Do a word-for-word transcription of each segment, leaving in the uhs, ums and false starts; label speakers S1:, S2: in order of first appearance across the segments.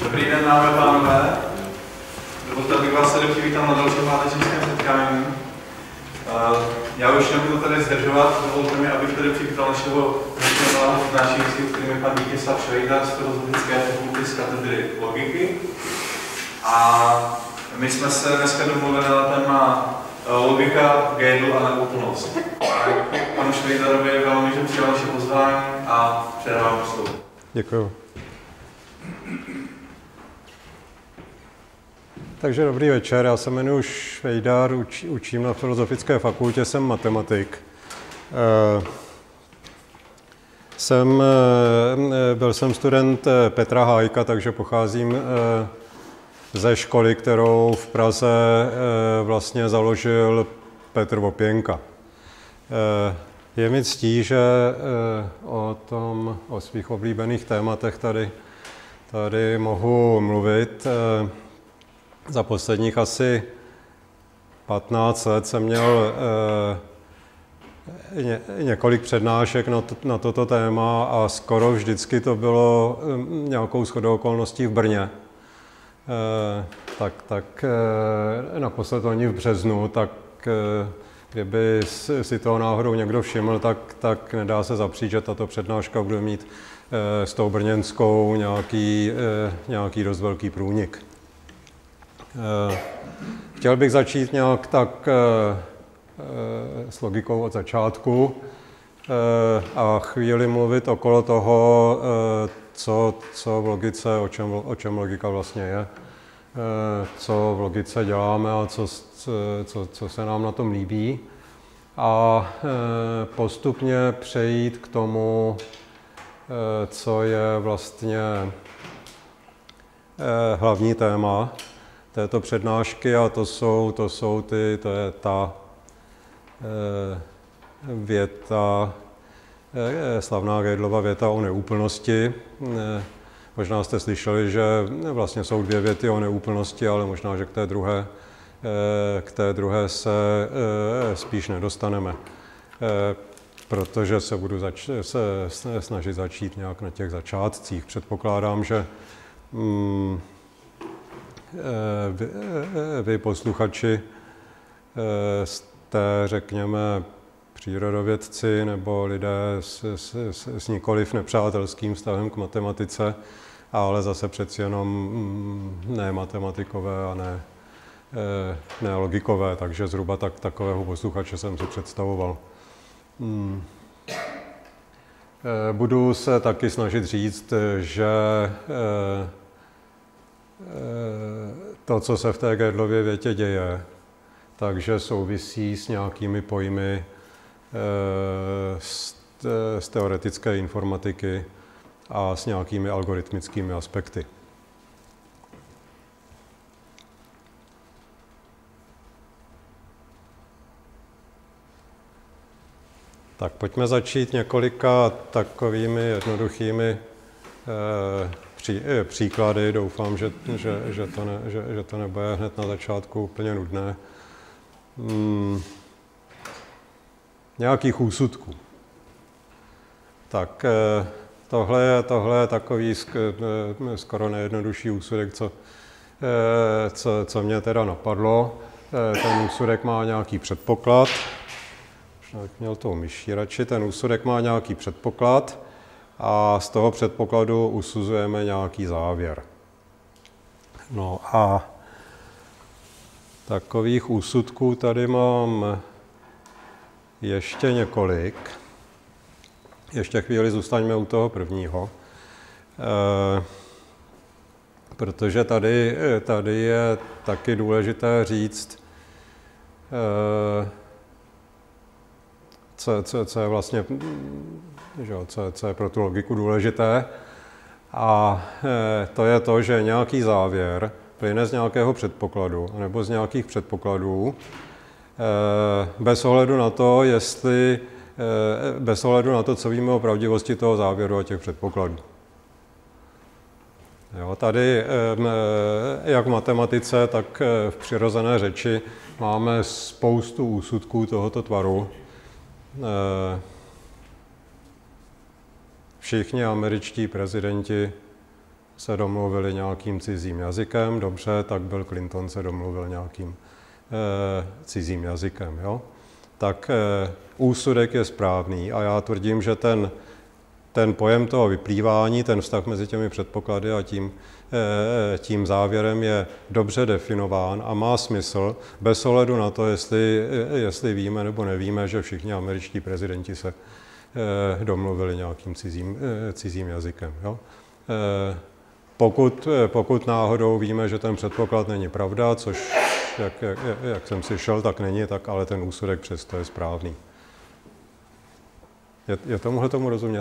S1: Dobrý den, dámy a pánové. Dovolte, abych vás tady přivítal na dalším mládežnickém setkání. Já už nebudu tady zdržovat, dovolte mi, abych tady přivítal našeho milého přednášejícího, kterým je pan Vítězslav Švejdar z Filozofické fakulty z katedry logiky. A my jsme se dneska domluvili na téma logika, Gödel a neúplnost. Panu Švejdarovi velmi, že přijal naše pozvání a předávám slovo.
S2: Děkuju. Takže dobrý večer, já se jmenuji Švejdar, uč, učím na Filozofické fakultě, jsem matematik. E, jsem, e, byl jsem student Petra Hájka, takže pocházím e, ze školy, kterou v Praze e, vlastně založil Petr Opěnka. E, je mi ctí, že e, o tom, o svých oblíbených tématech tady, tady mohu mluvit. E, Za posledních asi patnáct let jsem měl eh, ně, několik přednášek na, to, na toto téma a skoro vždycky to bylo eh, nějakou shodou okolností v Brně. Eh, tak tak eh, naposled oni v březnu, tak eh, kdyby si toho náhodou někdo všiml, tak, tak nedá se zapřít, že tato přednáška bude mít eh, s tou brněnskou nějaký, eh, nějaký dost velký průnik. Chtěl bych začít nějak tak s logikou od začátku a chvíli mluvit okolo toho, co, co v logice, o čem, o čem logika vlastně je, co v logice děláme a co, co, co se nám na tom líbí. A postupně přejít k tomu, co je vlastně hlavní téma této přednášky, a to jsou, to jsou ty, to je ta e, věta, e, slavná Gödelova věta o neúplnosti. E, možná jste slyšeli, že vlastně jsou dvě věty o neúplnosti, ale možná, že k té druhé, e, k té druhé se e, spíš nedostaneme, e, protože se budu zač- se snažit začít nějak na těch začátcích. Předpokládám, že mm, Vy, vy posluchači jste, řekněme, přírodovědci nebo lidé s, s, s, s nikoliv nepřátelským vztahem k matematice, ale zase přeci jenom ne matematikové a ne, ne logikové, takže zhruba tak, takového posluchače jsem si představoval. Budu se taky snažit říct, že to, co se v té Gödelově větě děje, takže souvisí s nějakými pojmy z, z teoretické informatiky a s nějakými algoritmickými aspekty. Tak pojďme začít několika takovými jednoduchými Pří, příklady. Doufám, že, že, že, to ne, že, že to nebude hned na začátku úplně nudné. Hmm. Nějakých úsudků. Tak tohle je, tohle je takový skoro nejjednodušší úsudek, co, co, co mě teda napadlo. Ten úsudek má nějaký předpoklad. Možná měl tou myší radši. Ten úsudek má nějaký předpoklad a z toho předpokladu usuzujeme nějaký závěr. No a takových úsudků tady mám ještě několik. Ještě chvíli zůstaňme u toho prvního, e, protože tady, tady je taky důležité říct, e, co, co, co je vlastně Že, co, co je pro tu logiku důležité. A e, to je to, že nějaký závěr plyne z nějakého předpokladu, nebo z nějakých předpokladů, e, bez ohledu na to, jestli, e, bez ohledu na to, co víme o pravdivosti toho závěru a těch předpokladů. Jo, tady, e, jak v matematice, tak v přirozené řeči máme spoustu úsudků tohoto tvaru. E, Všichni američtí prezidenti se domluvili nějakým cizím jazykem, dobře, tak Bill Clinton se domluvil nějakým eh, cizím jazykem. Jo? Tak eh, úsudek je správný a já tvrdím, že ten, ten pojem toho vyplývání, ten vztah mezi těmi předpoklady a tím, eh, tím závěrem je dobře definován a má smysl bez ohledu na to, jestli, eh, jestli víme nebo nevíme, že všichni američtí prezidenti se eh, domluvili nějakým cizím, eh, cizím jazykem. Jo? Eh, Pokud, pokud náhodou víme, že ten předpoklad není pravda, což, jak, jak, jak jsem si šel, tak není, tak ale ten úsudek přesto je správný. Je, je tomuhle tomu rozumět?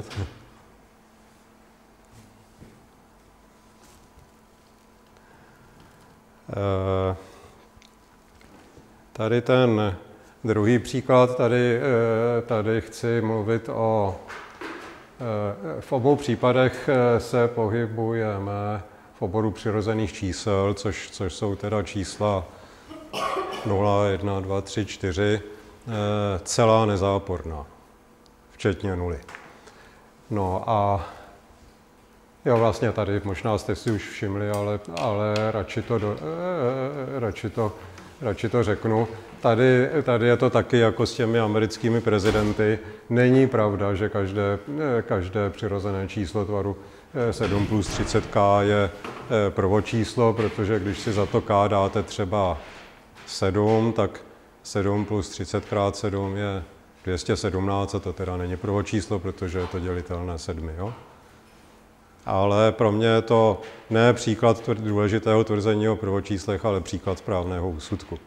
S2: Tady ten druhý příklad, tady, tady chci mluvit o... V obou případech se pohybujeme v oboru přirozených čísel, což, což jsou teda čísla nula, jedna, dva, tři, čtyři, celá nezáporná, včetně nuly. No a jo, vlastně tady možná jste si už všimli, ale, ale radši, to do, radši, to, radši to řeknu. Tady, tady je to taky jako s těmi americkými prezidenty. Není pravda, že každé, každé přirozené číslo tvaru sedm plus třicet k je prvočíslo, protože když si za to k dáte třeba sedm, tak sedm plus třicet krát sedm je dvě stě sedmnáct a to teda není prvočíslo, protože je to dělitelné sedmi. Jo? Ale pro mě je to ne příklad důležitého tvrzení o prvočíslech, ale příklad správného úsudku.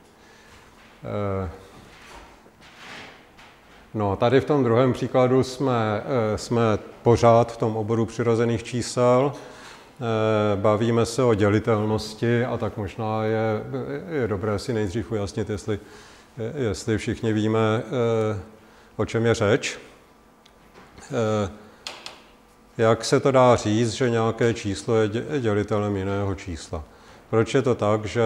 S2: No, tady v tom druhém příkladu jsme, jsme pořád v tom oboru přirozených čísel. Bavíme se o dělitelnosti a tak možná je, je dobré si nejdřív ujasnit, jestli, jestli všichni víme, o čem je řeč. Jak se to dá říct, že nějaké číslo je dělitelem jiného čísla? Proč je to tak, že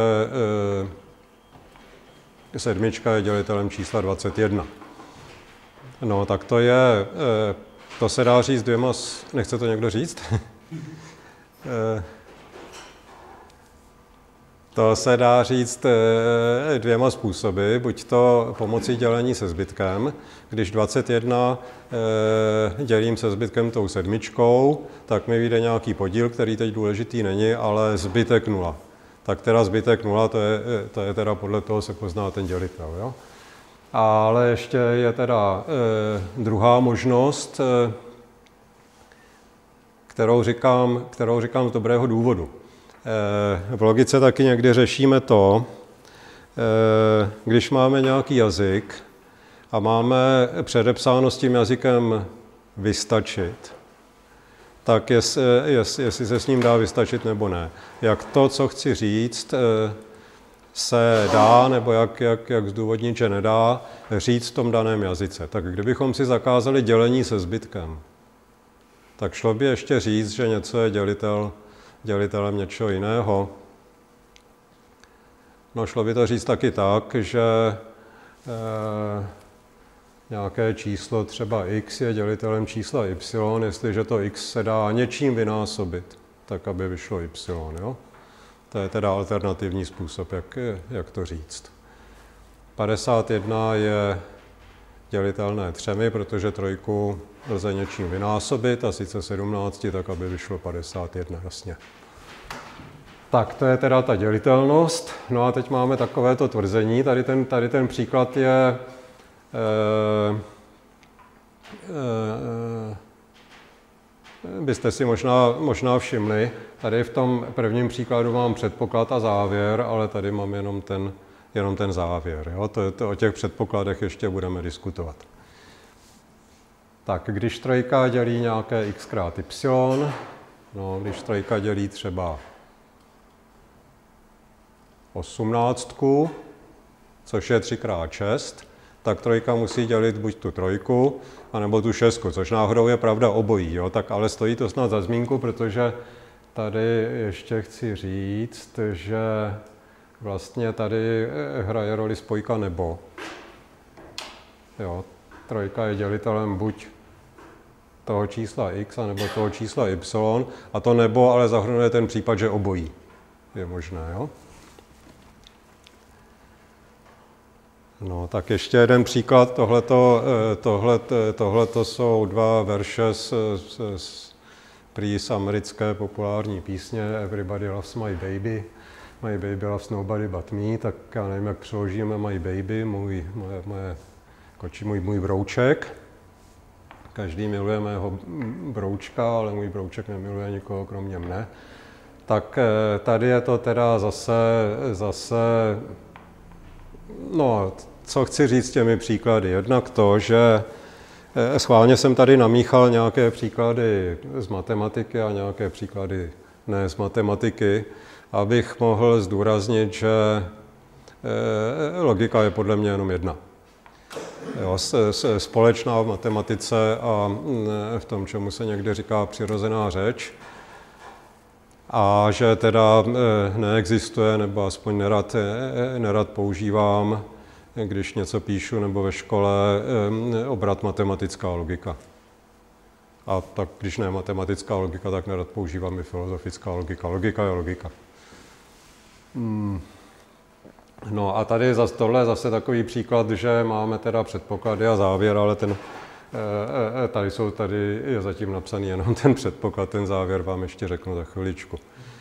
S2: sedmička je dělitelem čísla dvacet jedna. No, tak to je, to se dá říct dvěma, nechce to někdo říct? To se dá říct dvěma způsoby, buď to pomocí dělení se zbytkem, když dvacet jedna dělím se zbytkem tou sedmičkou, tak mi vyjde nějaký podíl, který teď důležitý není, ale zbytek nula. Tak teda zbytek nula, to je, to je teda podle toho se pozná ten dělitel. Jo? Ale ještě je teda eh, druhá možnost, eh, kterou říkám, kterou říkám z dobrého důvodu. Eh, v logice taky někdy řešíme to, eh, když máme nějaký jazyk a máme předepsáno s tím jazykem vystačit, tak jest, jest, jestli se s ním dá vystačit nebo ne. Jak to, co chci říct, se dá, nebo jak, jak, jak zdůvodnit, že nedá, říct v tom daném jazyce. Tak kdybychom si zakázali dělení se zbytkem, tak šlo by ještě říct, že něco je dělitel, dělitelem něčeho jiného. No šlo by to říct taky tak, že eh, nějaké číslo, třeba x, je dělitelem čísla y, jestliže to x se dá něčím vynásobit, tak aby vyšlo y. Jo? To je teda alternativní způsob, jak, jak to říct. padesát jedna je dělitelné třemi, protože trojku lze něčím vynásobit, a sice sedmnáct, tak aby vyšlo padesát jedna, jasně. Tak to je teda ta dělitelnost. No a teď máme takovéto tvrzení. Tady ten, tady ten příklad je... Eh, eh, byste si možná, možná všimli, tady v tom prvním příkladu mám předpoklad a závěr, ale tady mám jenom ten, jenom ten závěr. Jo? To, to, o těch předpokladech ještě budeme diskutovat. Tak, když trojka dělí nějaké x krát y, no, když trojka dělí třeba osmnáctku, což je tři krát šest, tak trojka musí dělit buď tu trojku, anebo tu šestku, což náhodou je pravda obojí, jo? Tak ale stojí to snad za zmínku, protože tady ještě chci říct, že vlastně tady hraje roli spojka nebo. Jo? Trojka je dělitelem buď toho čísla x a nebo toho čísla y, a to nebo ale zahrnuje ten případ, že obojí je možné, jo? No, tak ještě jeden příklad. Tohleto, tohleto, tohleto jsou dva verše z, z, z, prý z americké populární písně Everybody loves my baby. My baby loves nobody but me. Tak já nevím, jak přeložíme my baby, můj, moje, moje koči, můj, můj brouček. Každý miluje mého broučka, ale můj brouček nemiluje nikoho kromě mne. Tak tady je to teda zase, zase no, co chci říct těmi příklady? Jednak to, že schválně jsem tady namíchal nějaké příklady z matematiky a nějaké příklady ne z matematiky, abych mohl zdůraznit, že logika je podle mě jenom jedna. Jo, společná v matematice a v tom, čemu se někdy říká přirozená řeč. A že teda neexistuje, nebo aspoň nerad, nerad používám, když něco píšu nebo ve škole, obrat matematická logika. A tak když ne matematická logika, tak nerad používám i filozofická logika. Logika je logika. Hmm. No a tady zase, tohle je zase takový příklad, že máme teda předpoklady a závěr, ale ten, tady, jsou, tady je zatím napsaný jenom ten předpoklad, ten závěr vám ještě řeknu za chviličku.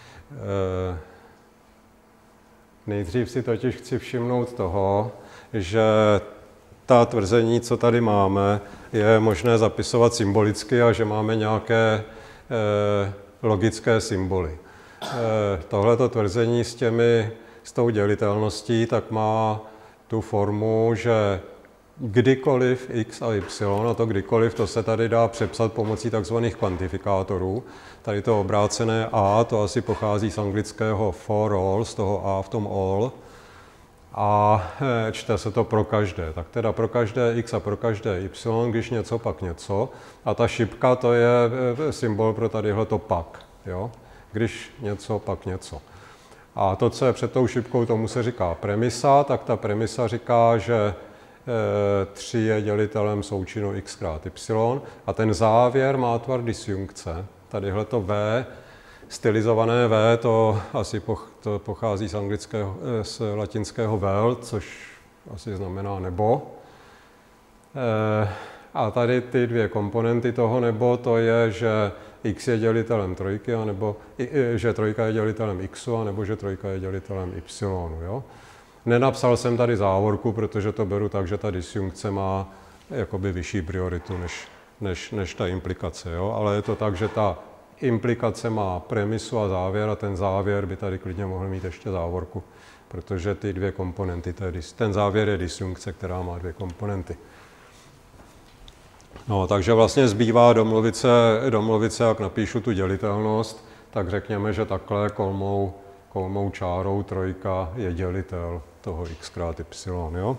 S2: Nejdřív si totiž chci všimnout toho, že ta tvrzení, co tady máme, je možné zapisovat symbolicky a že máme nějaké logické symboly. Tohleto tvrzení s těmi s tou dělitelností, tak má tu formu, že kdykoliv x a y, a to kdykoliv, to se tady dá přepsat pomocí takzvaných kvantifikátorů. Tady to obrácené a, to asi pochází z anglického for all, z toho a v tom all. A čte se to pro každé. Tak teda pro každé x a pro každé y, když něco, pak něco. A ta šipka, to je symbol pro tadyhleto pak. Jo? Když něco, pak něco. A to, co je před tou šipkou, tomu se říká premisa, tak ta premisa říká, že tři je dělitelem součinu x krát y a ten závěr má tvar disjunkce. Tadyhle to v, stylizované v, to asi poch, to pochází z anglického, z latinského vel, což asi znamená nebo. A tady ty dvě komponenty toho nebo, to je, že x je dělitelem trojky, anebo že trojka je dělitelem xu, anebo že trojka je dělitelem y. Jo? Nenapsal jsem tady závorku, protože to beru tak, že ta disjunkce má jakoby vyšší prioritu než, než, než ta implikace. Jo? Ale je to tak, že ta implikace má premisu a závěr a ten závěr by tady klidně mohl mít ještě závorku, protože ty dvě komponenty, ten závěr je disjunkce, která má dvě komponenty. No, takže vlastně zbývá domluvit se, domluvit se, jak napíšu tu dělitelnost, tak řekněme, že takhle kolmou, kolmou čárou trojka je dělitel toho x krát y. Jo?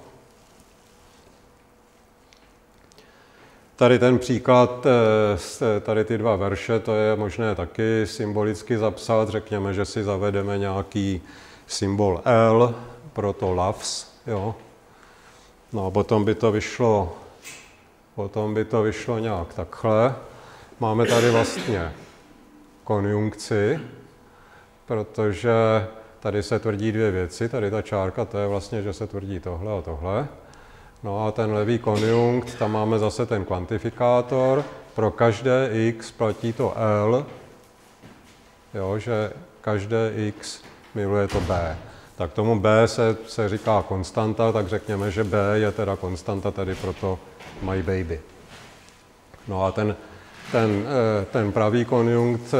S2: Tady ten příklad, tady ty dva verše, to je možné taky symbolicky zapsat. Řekněme, že si zavedeme nějaký symbol L pro to loves. Jo? No a potom by to vyšlo Potom by to vyšlo nějak takhle. Máme tady vlastně konjunkci, protože tady se tvrdí dvě věci. Tady ta čárka, to je vlastně, že se tvrdí tohle a tohle. No a ten levý konjunkt, tam máme zase ten kvantifikátor. Pro každé x platí to L, jo, že každé x miluje to B. Tak tomu B se, se říká konstanta, tak řekněme, že B je teda konstanta tady pro to my baby. No a ten, ten, ten pravý konjunkt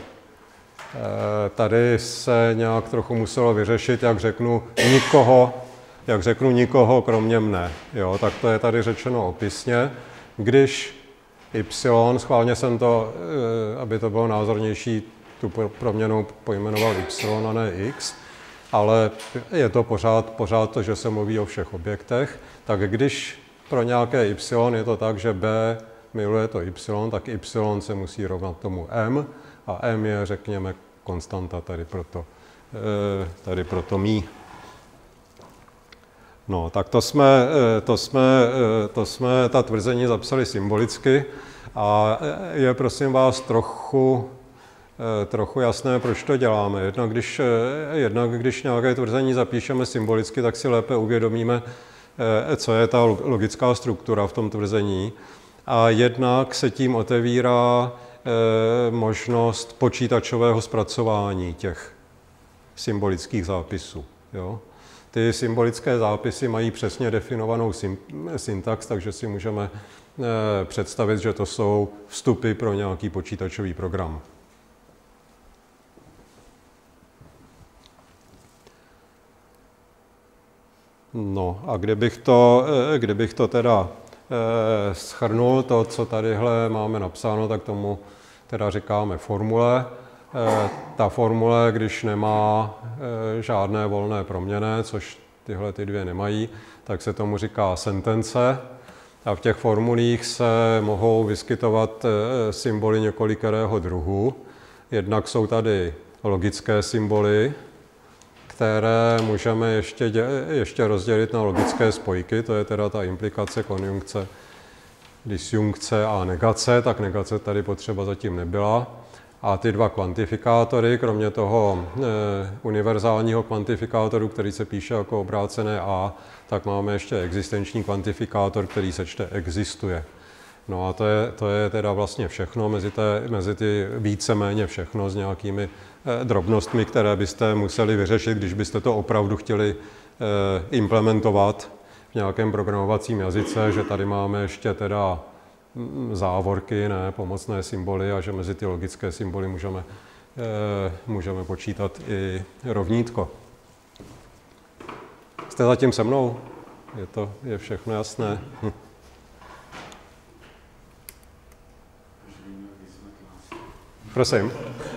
S2: tady se nějak trochu muselo vyřešit, jak řeknu nikoho, jak řeknu nikoho kromě mne. Jo, tak to je tady řečeno opisně. Když y, schválně jsem to, aby to bylo názornější, tu proměnou pojmenoval y a ne x, ale je to pořád, pořád to, že se mluví o všech objektech, tak když pro nějaké y je to tak, že b miluje to y, tak y se musí rovnat tomu m a m je, řekněme, konstanta tady proto, tady proto mí. No, tak to jsme, to jsme, to jsme ta tvrzení zapsali symbolicky a je, prosím vás, trochu, trochu jasné, proč to děláme. Jednak když, jednak, když nějaké tvrzení zapíšeme symbolicky, tak si lépe uvědomíme, co je ta logická struktura v tom tvrzení. A jednak se tím otevírá možnost počítačového zpracování těch symbolických zápisů. Jo? Ty symbolické zápisy mají přesně definovanou syntax, takže si můžeme představit, že to jsou vstupy pro nějaký počítačový program. No a kdybych to, kdybych to teda shrnul, to, co tadyhle máme napsáno, tak tomu teda říkáme formule. Ta formule, když nemá žádné volné proměnné, což tyhle ty dvě nemají, tak se tomu říká sentence. A v těch formulích se mohou vyskytovat symboly několikerého druhu. Jednak jsou tady logické symboly, které můžeme ještě, ještě rozdělit na logické spojky, to je teda ta implikace, konjunkce, disjunkce a negace, tak negace tady potřeba zatím nebyla. A ty dva kvantifikátory, kromě toho e, univerzálního kvantifikátoru, který se píše jako obrácené A, tak máme ještě existenční kvantifikátor, který se čte existuje. No a to je, to je teda vlastně všechno, mezi, té, mezi ty víceméně všechno s nějakými e, drobnostmi, které byste museli vyřešit, když byste to opravdu chtěli e, implementovat v nějakém programovacím jazyce, že tady máme ještě teda závorky, ne pomocné symboly a že mezi ty logické symboly můžeme, e, můžeme počítat i rovnítko. Jste zatím se mnou? Je to je všechno jasné? Hm. Prosím.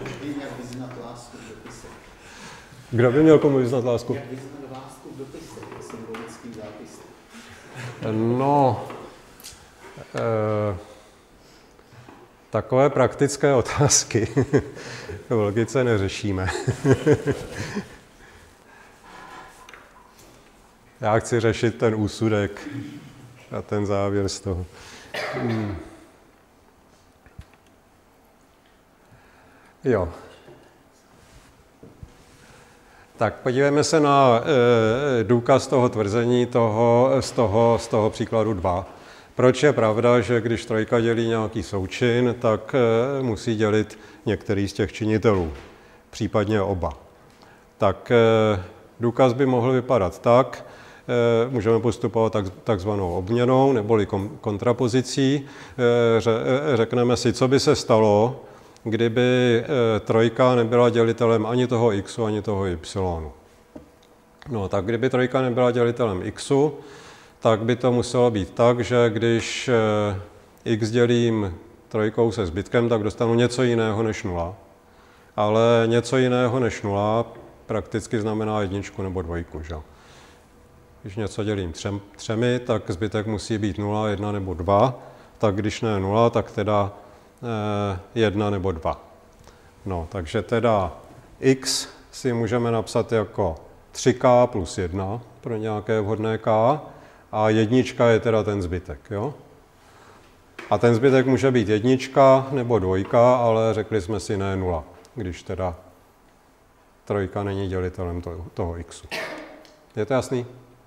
S2: Kdo by měl komu vyznat lásku?
S3: Jak vyznat lásku v dopise, symbolický zápis?
S2: No, e, takové praktické otázky v logice neřešíme. Já chci řešit ten úsudek a ten závěr z toho. Hmm. Jo. Tak podívejme se na e, důkaz toho tvrzení toho, z, toho, z toho příkladu dva. Proč je pravda, že když trojka dělí nějaký součin, tak e, musí dělit některý z těch činitelů, případně oba. Tak e, důkaz by mohl vypadat tak, e, můžeme postupovat tak, takzvanou obměnou neboli kom, kontrapozicí. E, ře, e, řekneme si, co by se stalo, kdyby e, trojka nebyla dělitelem ani toho xu, ani toho y. No, tak kdyby trojka nebyla dělitelem xu, tak by to muselo být tak, že když e, x dělím trojkou se zbytkem, tak dostanu něco jiného než nula. Ale něco jiného než nula prakticky znamená jedničku nebo dvojku. Že? Když něco dělím třem, třemi, tak zbytek musí být nula, jedna nebo dva. Tak když ne nula, tak teda jedna nebo dva. No, takže teda x si můžeme napsat jako tři k plus jedna pro nějaké vhodné k a jednička je teda ten zbytek. Jo? A ten zbytek může být jednička nebo dvojka, ale řekli jsme si ne nula, když teda trojka není dělitelem toho, toho xu. Je to jasný?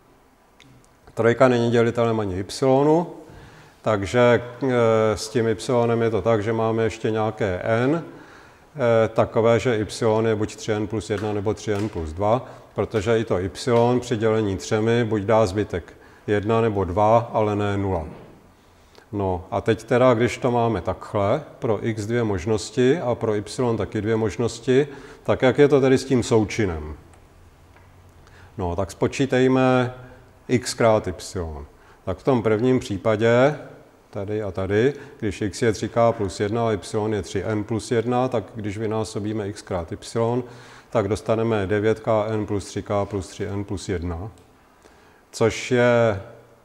S2: Trojka není dělitelem ani y, takže e, s tím y je to tak, že máme ještě nějaké n, e, takové, že y je buď tři n plus jedna nebo tři n plus dva, protože i to y při dělení třemi buď dá zbytek jedna nebo dva, ale ne nula. No a teď teda, když to máme takhle, pro x dvě možnosti a pro y taky dvě možnosti, tak jak je to tedy s tím součinem? No, tak spočítejme x krát y. Tak v tom prvním případě, tady a tady, když x je tři k plus jedna a y je tři n plus jedna, tak když vynásobíme x krát y, tak dostaneme devět k n plus tři k plus tři n plus jedna, což je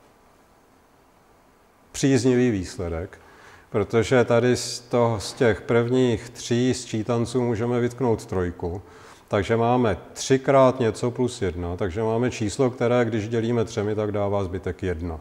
S2: příznivý výsledek, protože tady z, toho, z těch prvních tří sčítanců můžeme vytknout trojku. Takže máme třikrát něco plus jedna, takže máme číslo, které když dělíme třemi, tak dává zbytek jedna.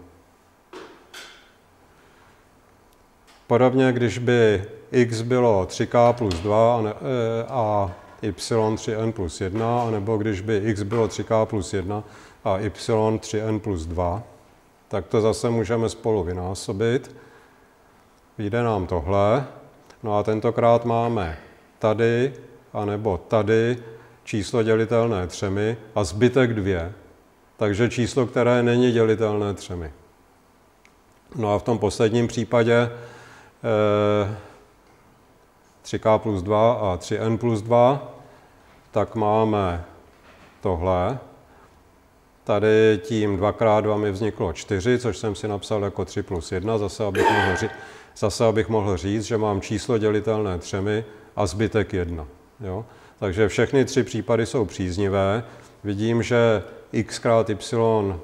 S2: Podobně, když by x bylo tři k plus dva a y tři n plus jedna, anebo když by x bylo tři k plus jedna a y tři n plus dva, tak to zase můžeme spolu vynásobit. Vyjde nám tohle. No a tentokrát máme tady, anebo tady číslo dělitelné třemi a zbytek dvě. Takže číslo, které není dělitelné třemi. No a v tom posledním případě eh, tři k plus dva a tři n plus dva, tak máme tohle. Tady tím dva krát dva mi vzniklo čtyři, což jsem si napsal jako tři plus jedna, zase abych mohl, ří, zase abych mohl říct, že mám číslo dělitelné třemi a zbytek jedna. Jo? Takže všechny tři případy jsou příznivé. Vidím, že x krát y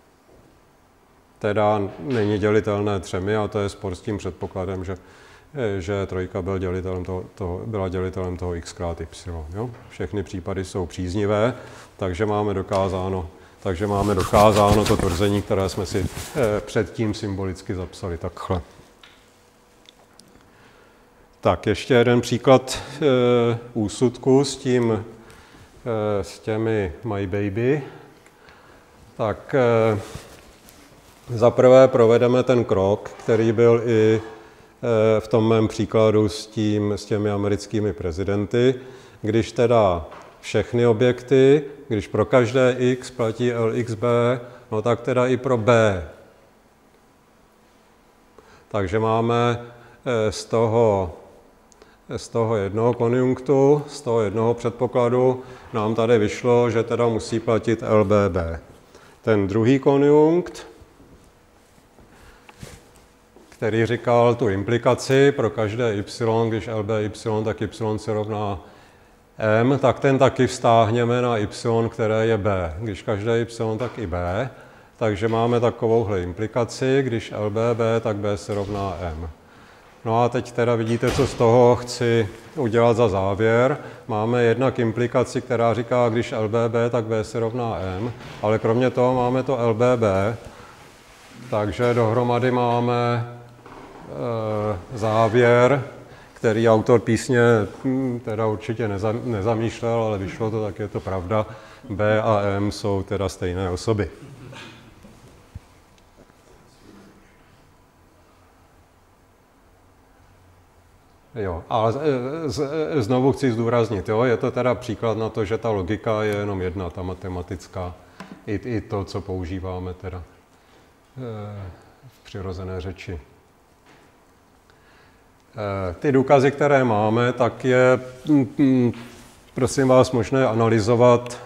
S2: teda není dělitelné třemi a to je spor s tím předpokladem, že, že trojka byl dělitelem toho, toho, byla dělitelem toho x krát y. Jo? Všechny případy jsou příznivé, takže máme dokázáno, takže máme dokázáno to tvrzení, které jsme si eh, předtím symbolicky zapsali takhle. Tak, ještě jeden příklad e, úsudku s tím, e, s těmi my baby. Tak e, zaprvé provedeme ten krok, který byl i e, v tom mém příkladu s, tím, s těmi americkými prezidenty. Když teda všechny objekty, když pro každé x platí L X B, no tak teda i pro B. Takže máme e, z toho Z toho jednoho konjunktu, z toho jednoho předpokladu nám tady vyšlo, že teda musí platit L B B. Ten druhý konjunkt, který říkal tu implikaci pro každé y, když L B y, tak y se rovná m, tak ten taky vztáhněme na y, které je b. Když každé y, tak i b. Takže máme takovouhle implikaci, když L B B, tak b se rovná m. No a teď teda vidíte, co z toho chci udělat za závěr. Máme jednak implikaci, která říká, když L B B, tak B se rovná M, ale kromě toho máme to L B B, takže dohromady máme e, závěr, který autor písně hm, teda určitě neza, nezamýšlel, ale vyšlo to, tak je to pravda. B a M jsou teda stejné osoby. Jo, ale znovu chci zdůraznit, jo, je to teda příklad na to, že ta logika je jenom jedna, ta matematická, i, i to, co používáme teda v přirozené řeči. Ty důkazy, které máme, tak je, prosím vás, možné analyzovat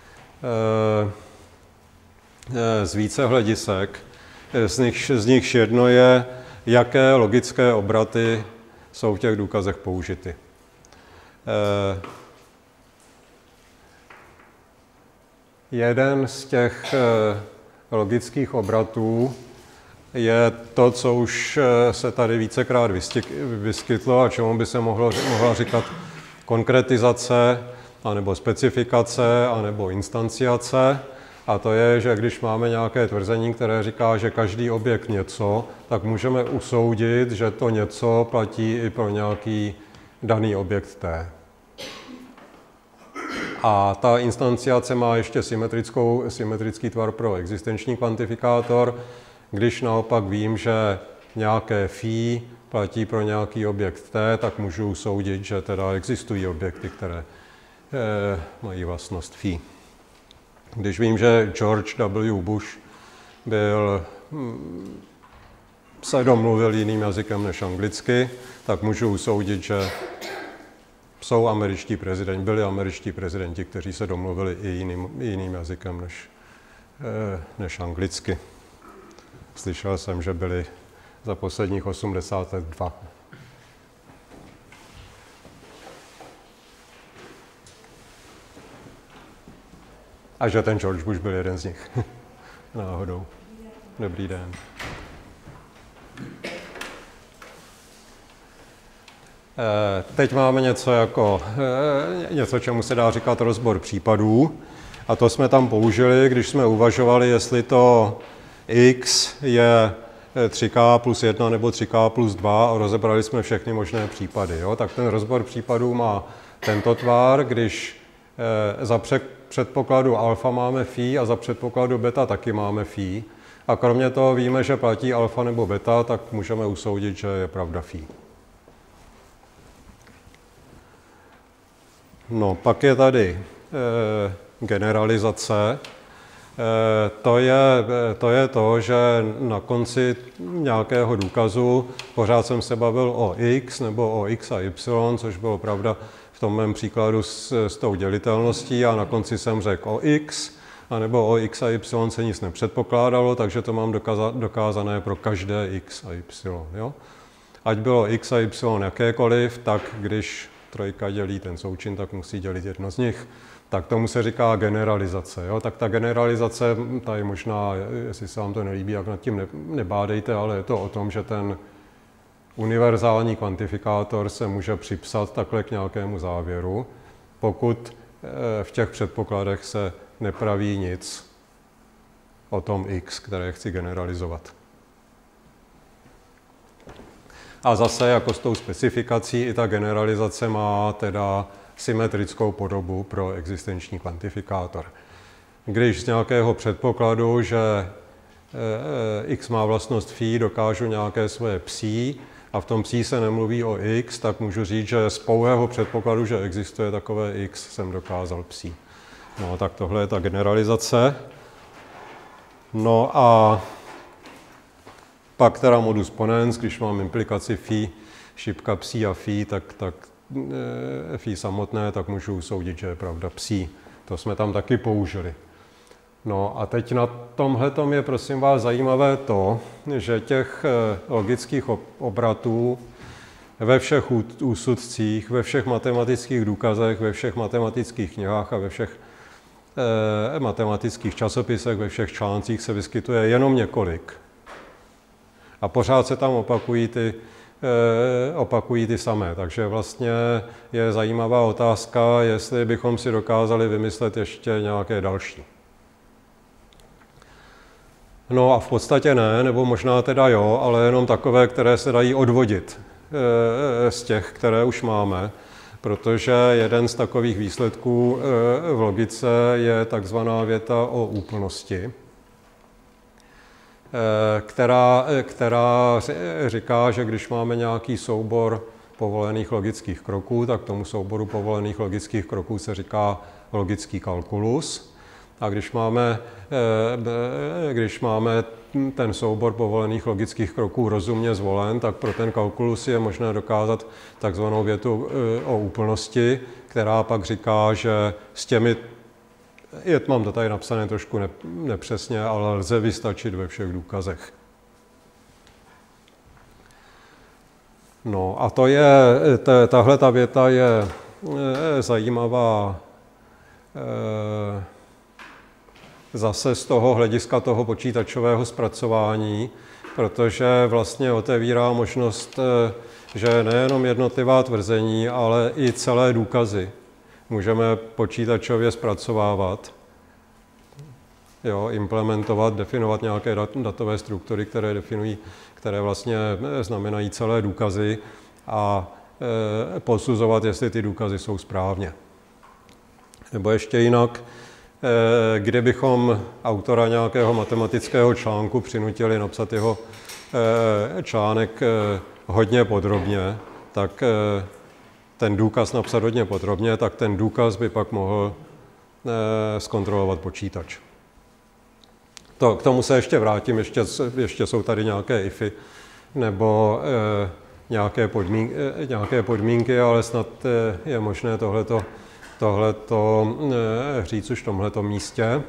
S2: z více hledisek. Z nich, z nich jedno je, jaké logické obraty jsou v těch důkazech použity. Eh, jeden z těch eh, logických obratů je to, co už se tady vícekrát vyskytlo a čemu by se mohlo, mohla říkat konkretizace, anebo specifikace, anebo instanciace. A to je, že když máme nějaké tvrzení, které říká, že každý objekt něco, tak můžeme usoudit, že to něco platí i pro nějaký daný objekt T. A ta instanciace má ještě symetrickou, symetrický tvar pro existenční kvantifikátor. Když naopak vím, že nějaké phi platí pro nějaký objekt T, tak můžu usoudit, že teda existují objekty, které eh, mají vlastnost phi. Když vím, že George W. Bush byl, hm, se domluvil jiným jazykem než anglicky, tak můžu usoudit, že jsou američtí prezidenti, byli američtí prezidenti, kteří se domluvili i jiným, jiným jazykem než, než anglicky. Slyšel jsem, že byli za posledních osmdesát let dva. A že ten George Bush byl jeden z nich. Náhodou. Dobrý den. Teď máme něco jako, něco, čemu se dá říkat rozbor případů. A to jsme tam použili, když jsme uvažovali, jestli to x je tři k plus jedna nebo tři k plus dva a rozebrali jsme všechny možné případy. Jo? Tak ten rozbor případů má tento tvar, když za předpokladu alfa máme phi a za předpokladu beta taky máme phi. A kromě toho víme, že platí alfa nebo beta, tak můžeme usoudit, že je pravda phi. No, pak je tady e, generalizace. E, to, je, to je to, že na konci nějakého důkazu, pořád jsem se bavil o x nebo o x a y, což bylo pravda v tom mém příkladu s, s tou dělitelností, a na konci jsem řekl o x, anebo o x a y se nic nepředpokládalo, takže to mám dokaza, dokázané pro každé x a y. Jo? Ať bylo x a y jakékoliv, tak když trojka dělí ten součin, tak musí dělit jedno z nich. Tak tomu se říká generalizace. Jo? Tak ta generalizace, tady možná, jestli se vám to nelíbí, jak nad tím ne, nebádejte, ale je to o tom, že ten univerzální kvantifikátor se může připsat takhle k nějakému závěru, pokud v těch předpokladech se nepraví nic o tom x, které chci generalizovat. A zase jako s tou specifikací i ta generalizace má teda symetrickou podobu pro existenční kvantifikátor. Když z nějakého předpokladu, že x má vlastnost phi, dokážu nějaké svoje psi a v tom psi se nemluví o x, tak můžu říct, že z pouhého předpokladu, že existuje takové x, jsem dokázal psi. No, tak tohle je ta generalizace. No a pak teda modus ponens, když mám implikaci phi, šipka psi a phi, tak, tak e, phi samotné, tak můžu usoudit, že je pravda psi. To jsme tam taky použili. No a teď na tomhletom je, prosím vás, zajímavé to, že těch logických obratů ve všech úsudcích, ve všech matematických důkazech, ve všech matematických knihách a ve všech eh, matematických časopisech, ve všech článcích se vyskytuje jenom několik. A pořád se tam opakují ty, eh, opakují ty samé. Takže vlastně je zajímavá otázka, jestli bychom si dokázali vymyslet ještě nějaké další. No a v podstatě ne, nebo možná teda jo, ale jenom takové, které se dají odvodit z těch, které už máme, protože jeden z takových výsledků v logice je takzvaná věta o úplnosti, která, která říká, že když máme nějaký soubor povolených logických kroků, tak tomu souboru povolených logických kroků se říká logický kalkulus. A když máme, když máme ten soubor povolených logických kroků rozumně zvolen, tak pro ten kalkulus je možné dokázat takzvanou větu o úplnosti, která pak říká, že s těmi, je, mám to tady napsané trošku nepřesně, ale lze vystačit ve všech důkazech. No a to je, tahle ta věta je zajímavá zase z toho hlediska toho počítačového zpracování, protože vlastně otevírá možnost, že nejenom jednotlivá tvrzení, ale i celé důkazy můžeme počítačově zpracovávat, jo, implementovat, definovat nějaké datové struktury, které definují, které vlastně znamenají celé důkazy a e, posuzovat, jestli ty důkazy jsou správně. Nebo ještě jinak, kdybychom autora nějakého matematického článku přinutili napsat jeho článek hodně podrobně, tak ten důkaz napsat hodně podrobně, tak ten důkaz by pak mohl zkontrolovat počítač. To, k tomu se ještě vrátím, ještě, ještě jsou tady nějaké ify nebo nějaké podmínky, nějaké podmínky, ale snad je možné tohleto tohleto říct už v tomhletom místě,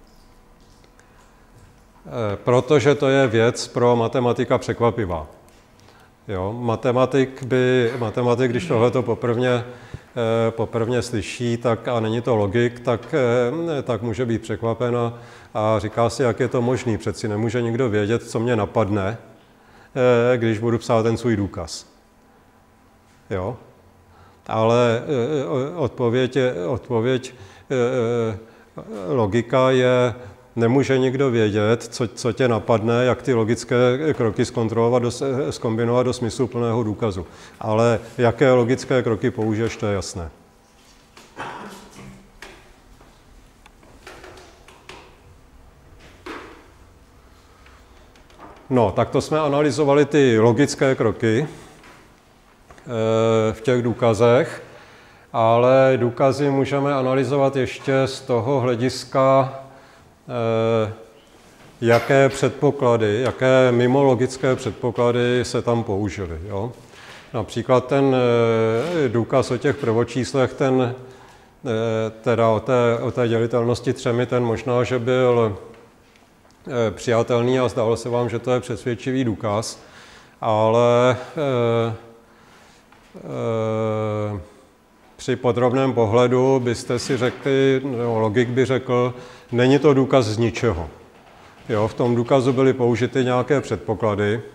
S2: protože to je věc pro matematika překvapivá. Jo, matematik, by, matematik, když tohleto poprvně, poprvně slyší, tak, a není to logik, tak, tak může být překvapen a, a říká si, jak je to možný. Přeci nemůže nikdo vědět, co mě napadne, když budu psát ten svůj důkaz. Jo? Ale odpověď, odpověď logika je, nemůže nikdo vědět, co, co tě napadne, jak ty logické kroky zkontrolovat, do, zkombinovat do smysluplného důkazu. Ale jaké logické kroky použiješ, to je jasné. No, tak to jsme analyzovali ty logické kroky v těch důkazech, ale důkazy můžeme analyzovat ještě z toho hlediska, jaké předpoklady, jaké mimologické předpoklady se tam použily. Jo? Například ten důkaz o těch prvočíslech, ten, teda o té, o té dělitelnosti třemi, ten možná, že byl přijatelný a zdálo se vám, že to je přesvědčivý důkaz, ale e, e, při podrobném pohledu byste si řekli, no, logik by řekl, není to důkaz z ničeho. Jo, v tom důkazu byly použity nějaké předpoklady e,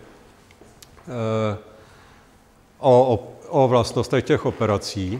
S2: o, o, o vlastnostech těch operací.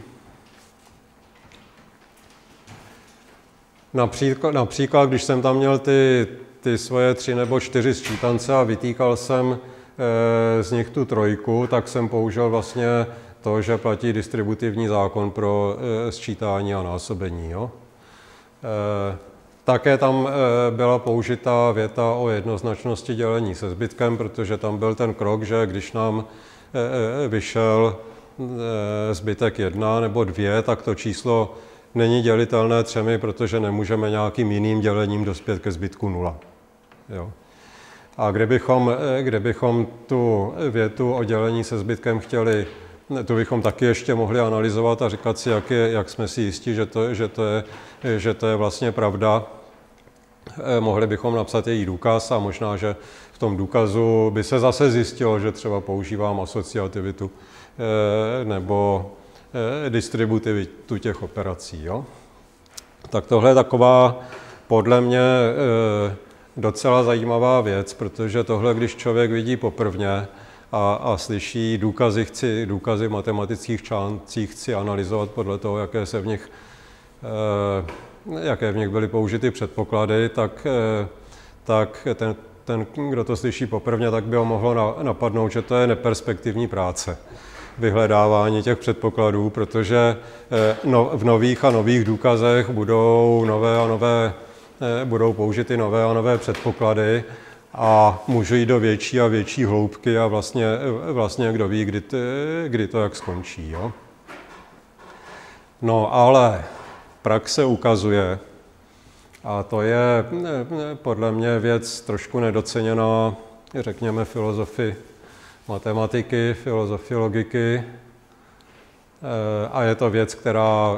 S2: Například, například, když jsem tam měl ty, ty svoje tři nebo čtyři sčítance a vytýkal jsem e, z nich tu trojku, tak jsem použil vlastně to, že platí distributivní zákon pro e, sčítání a násobení. Jo? E, také tam e, byla použita věta o jednoznačnosti dělení se zbytkem, protože tam byl ten krok, že když nám e, e, vyšel e, zbytek jedna nebo dvě, tak to číslo není dělitelné třemi, protože nemůžeme nějakým jiným dělením dospět ke zbytku nula. Jo. A kdybychom, kdybychom tu větu o dělení se zbytkem chtěli, tu bychom taky ještě mohli analyzovat a říkat si, jak, je, jak jsme si jistí, že to, že, to je, že to je vlastně pravda. Mohli bychom napsat její důkaz a možná, že v tom důkazu by se zase zjistilo, že třeba používám asociativitu nebo distributivitu těch operací. Jo? Tak tohle je taková podle mě docela zajímavá věc, protože tohle, když člověk vidí poprvně a, a slyší důkazy, chci, důkazy v matematických článcích, chci analyzovat podle toho, jaké, se v nich, jaké v nich byly použity předpoklady, tak, tak ten, ten, kdo to slyší poprvně, tak by ho mohlo napadnout, že to je neperspektivní práce. Vyhledávání těch předpokladů, protože no, v nových a nových důkazech budou nové a nové, budou použity nové a nové předpoklady a můžou jít do větší a větší hloubky a vlastně, vlastně kdo ví, kdy, ty, kdy to jak skončí. Jo? No ale praxe ukazuje, a to je podle mě věc trošku nedoceněná, řekněme, filozofii matematiky, filozofii logiky, a je to věc, která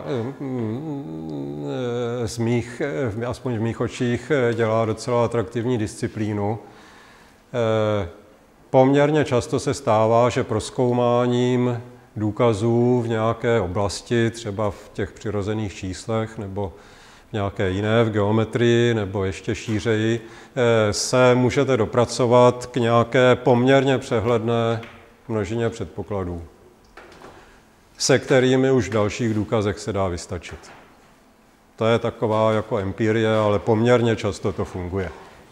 S2: z mých, aspoň v mých očích dělá docela atraktivní disciplínu. Poměrně často se stává, že prozkoumáním důkazů v nějaké oblasti, třeba v těch přirozených číslech nebo nějaké jiné, v geometrii nebo ještě šířeji, se můžete dopracovat k nějaké poměrně přehledné množině předpokladů, se kterými už v dalších důkazech se dá vystačit. To je taková jako empirie, ale poměrně často to funguje.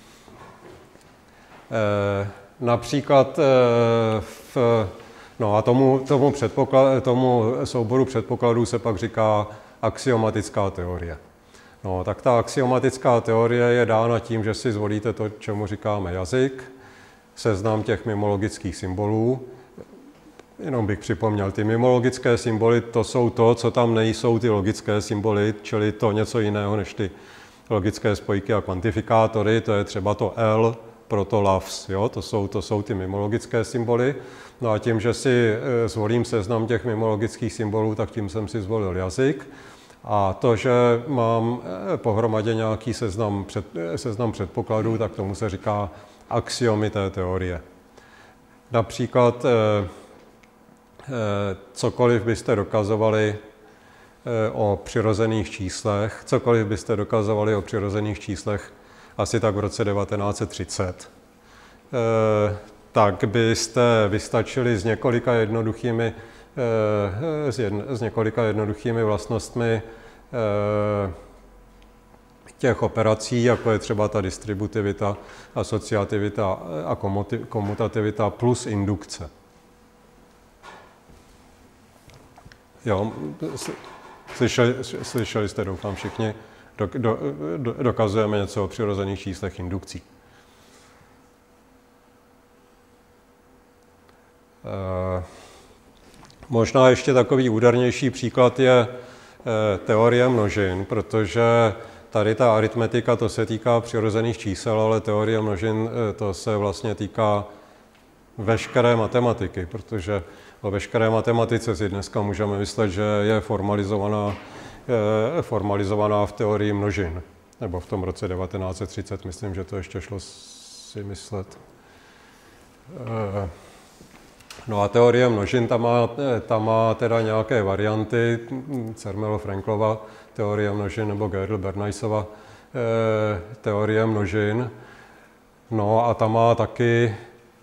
S2: E, například e, v, no a tomu, tomu, předpoklad, tomu souboru předpokladů se pak říká axiomatická teorie. No, tak ta axiomatická teorie je dána tím, že si zvolíte to, čemu říkáme jazyk, seznam těch mimologických symbolů. Jenom bych připomněl, ty mimologické symboly, to jsou to, co tam nejsou ty logické symboly, čili to něco jiného než ty logické spojky a kvantifikátory, to je třeba to L pro to loves, jo? To jsou, to jsou ty mimologické symboly. No a tím, že si zvolím seznam těch mimologických symbolů, tak tím jsem si zvolil jazyk. A to, že mám pohromadě nějaký seznam, před, seznam předpokladů, tak tomu se říká axiomy té teorie. Například eh, eh, cokoliv byste dokazovali eh, o přirozených číslech, cokoliv byste dokazovali o přirozených číslech asi tak v roce devatenáct set třicet, eh, tak byste vystačili s několika jednoduchými s, jedn, s několika jednoduchými vlastnostmi těch operací, jako je třeba ta distributivita, asociativita a komutativita plus indukce. Jo, slyšeli, slyšeli jste, doufám všichni, do, do, do, dokazujeme něco o přirozených číslech indukcí. E, možná ještě takový údernější příklad je e, teorie množin, protože tady ta aritmetika, to se týká přirozených čísel, ale teorie množin, to se vlastně týká veškeré matematiky, protože o veškeré matematice si dneska můžeme myslet, že je formalizovaná, je formalizovaná v teorii množin. Nebo v tom roce devatenáct set třicet, myslím, že to ještě šlo si myslet. No a teorie množin, ta má, ta má teda nějaké varianty, Zermelo-Franklova teorie množin nebo Gödel-Bernaysova teorie množin. No a ta má taky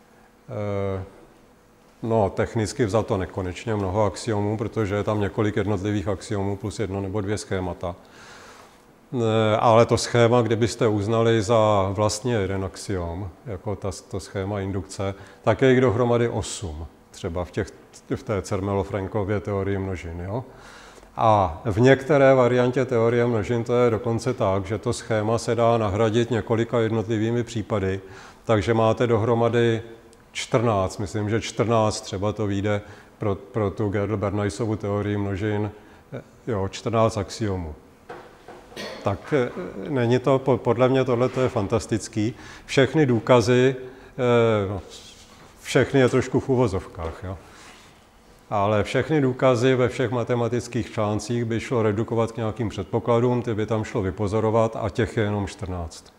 S2: no, technicky vzato nekonečně mnoho axiomů, protože je tam několik jednotlivých axiomů plus jedno nebo dvě schémata. Ale to schéma, kdybyste uznali za vlastně jeden axiom, jako ta, to schéma indukce, tak je jich dohromady osm, třeba v, těch, v té Zermelo-Franklově teorii množin. Jo? A v některé variantě teorie množin to je dokonce tak, že to schéma se dá nahradit několika jednotlivými případy, takže máte dohromady čtrnáct, myslím, že čtrnáct třeba to vyjde pro, pro tu Gödel-Bernaysovu teorii množin, jo, čtrnáct axiomů. Tak není to, podle mě tohle je fantastický. Všechny důkazy, všechny je trošku v uvozovkách, jo. Ale všechny důkazy ve všech matematických článcích by šlo redukovat k nějakým předpokladům, ty by tam šlo vypozorovat a těch je jenom čtrnáct.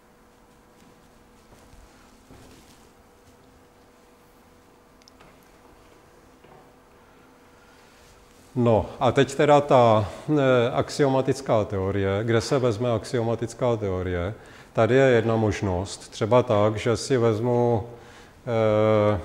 S2: No a teď teda ta e, axiomatická teorie, kde se vezme axiomatická teorie. Tady je jedna možnost, třeba tak, že si vezmu e,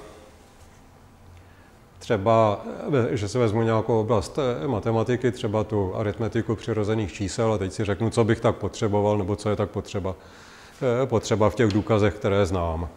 S2: třeba, že si vezmu nějakou oblast matematiky, třeba tu aritmetiku přirozených čísel a teď si řeknu, co bych tak potřeboval, nebo co je tak potřeba, e, potřeba v těch důkazech, které znám.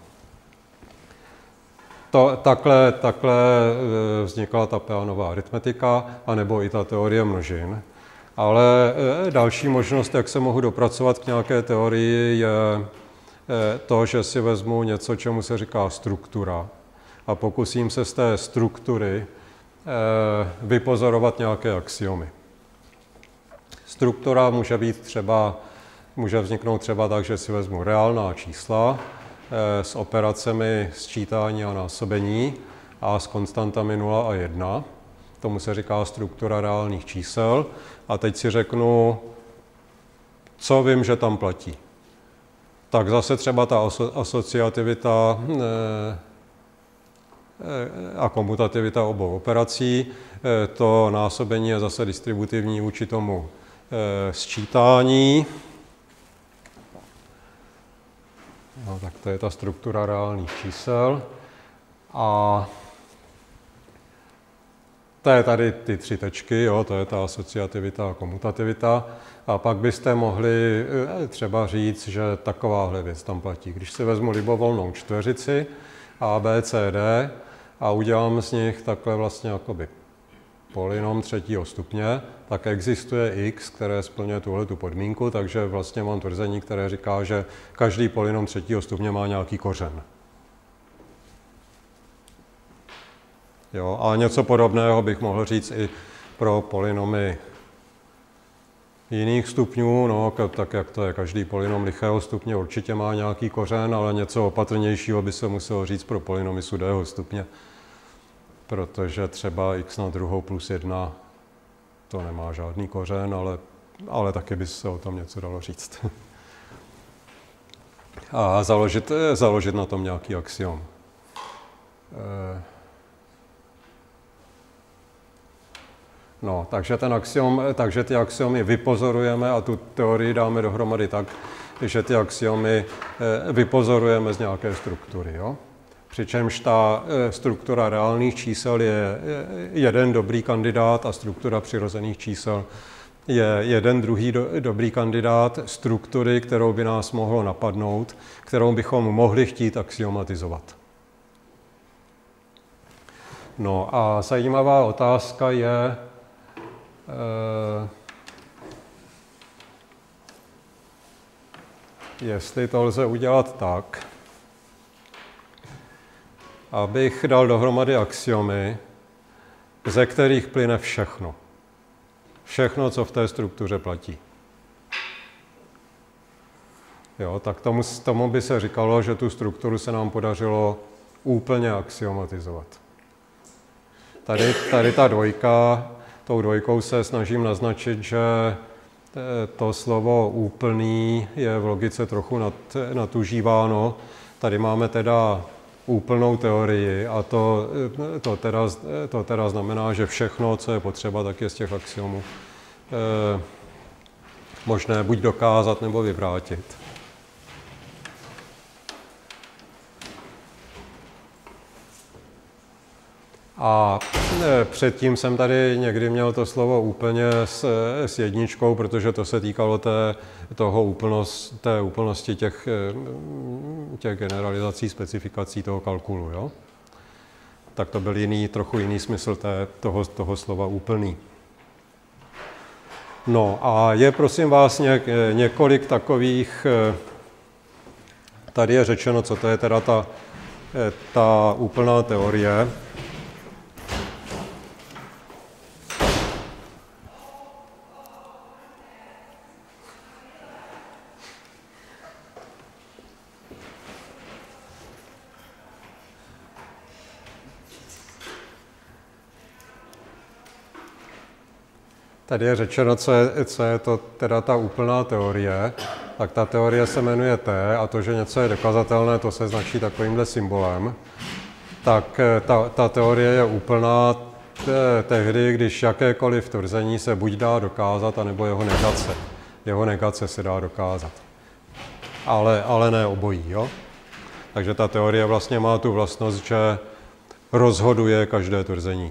S2: To, takhle, takhle vznikla ta Peanová aritmetika, anebo i ta teorie množin. Ale další možnost, jak se mohu dopracovat k nějaké teorii, je to, že si vezmu něco, čemu se říká struktura a pokusím se z té struktury vypozorovat nějaké axiomy. Struktura může být třeba, může vzniknout třeba tak, že si vezmu reálná čísla s operacemi sčítání a násobení a s konstantami nula a jedna. Tomu se říká struktura reálných čísel. A teď si řeknu, co vím, že tam platí. Tak zase třeba ta aso- asociativita a komutativita obou operací. To násobení je zase distributivní vůči tomu sčítání. No, tak to je ta struktura reálných čísel. A to je tady ty tři tečky, jo, to je ta asociativita a komutativita. A pak byste mohli třeba říct, že takováhle věc tam platí. Když si vezmu libovolnou čtveřici A, B, C, D a udělám z nich takhle vlastně jakoby polynom třetího stupně, tak existuje x, které splňuje tuhletu podmínku, takže vlastně mám tvrzení, které říká, že každý polynom třetího stupně má nějaký kořen. Jo, a něco podobného bych mohl říct i pro polynomy jiných stupňů, no, tak jak to je, každý polynom lichého stupně určitě má nějaký kořen, ale něco opatrnějšího by se muselo říct pro polynomy sudého stupně, protože třeba x na druhou plus jedna to nemá žádný kořen, ale, ale taky by se o tom něco dalo říct. A založit, založit na tom nějaký axiom. No, takže, ten axiom, takže ty axiomy vypozorujeme a tu teorii dáme dohromady tak, že ty axiomy vypozorujeme z nějaké struktury. Jo? přičemž ta struktura reálných čísel je jeden dobrý kandidát a struktura přirozených čísel je jeden druhý do, dobrý kandidát struktury, kterou by nás mohlo napadnout, kterou bychom mohli chtít axiomatizovat. No a zajímavá otázka je, eh, jestli to lze udělat tak, abych dal dohromady axiomy, ze kterých plyne všechno. Všechno, co v té struktuře platí. Jo, tak tomu, tomu by se říkalo, že tu strukturu se nám podařilo úplně axiomatizovat. Tady, tady ta dvojka, tou dvojkou se snažím naznačit, že to slovo úplný je v logice trochu nad, natužíváno. Tady máme teda úplnou teorii a to, to, teda, to teda znamená, že všechno, co je potřeba, tak je z těch axiomů eh, možné buď dokázat, nebo vyvrátit. A předtím jsem tady někdy měl to slovo úplně s, s jedničkou, protože to se týkalo té, toho úplnost, té úplnosti těch, těch generalizací, specifikací toho kalkulu. Jo? Tak to byl jiný, trochu jiný smysl té, toho, toho slova úplný. No a je prosím vás ně, několik takových, tady je řečeno, co to je teda ta, ta úplná teorie. Tady je řečeno, co je, co je to teda ta úplná teorie. Tak ta teorie se jmenuje T a to, že něco je dokazatelné, to se značí takovýmhle symbolem. Tak ta, ta teorie je úplná tehdy, když jakékoliv tvrzení se buď dá dokázat, anebo jeho negace. Jeho negace se dá dokázat. Ale, ale ne obojí. Jo? Takže ta teorie vlastně má tu vlastnost, že rozhoduje každé tvrzení.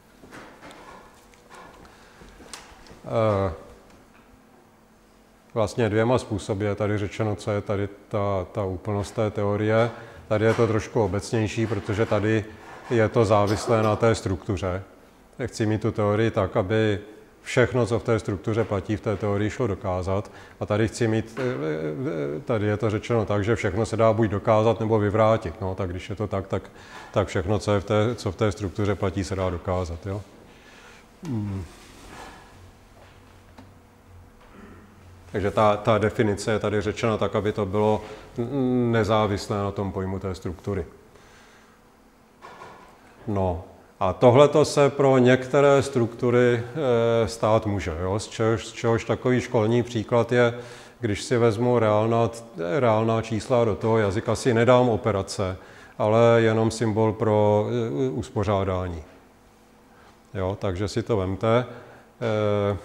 S2: Vlastně dvěma způsoby je tady řečeno, co je tady ta, ta úplnost té teorie. Tady je to trošku obecnější, protože tady je to závislé na té struktuře. Chci mít tu teorii tak, aby všechno, co v té struktuře platí, v té teorii šlo dokázat. A tady chci mít, tady je to řečeno tak, že všechno se dá buď dokázat, nebo vyvrátit. No, tak když je to tak, tak, tak všechno, co, je v té, co v té struktuře platí, se dá dokázat. Jo? Hmm. Takže ta, ta definice je tady řečena tak, aby to bylo nezávislé na tom pojmu té struktury. No a tohleto se pro některé struktury e, stát může. Jo? Z, čehož, z čehož takový školní příklad je, když si vezmu reálná, reálná čísla do toho jazyka, si nedám operace, ale jenom symbol pro e, uspořádání. Jo? Takže si to vemte. E,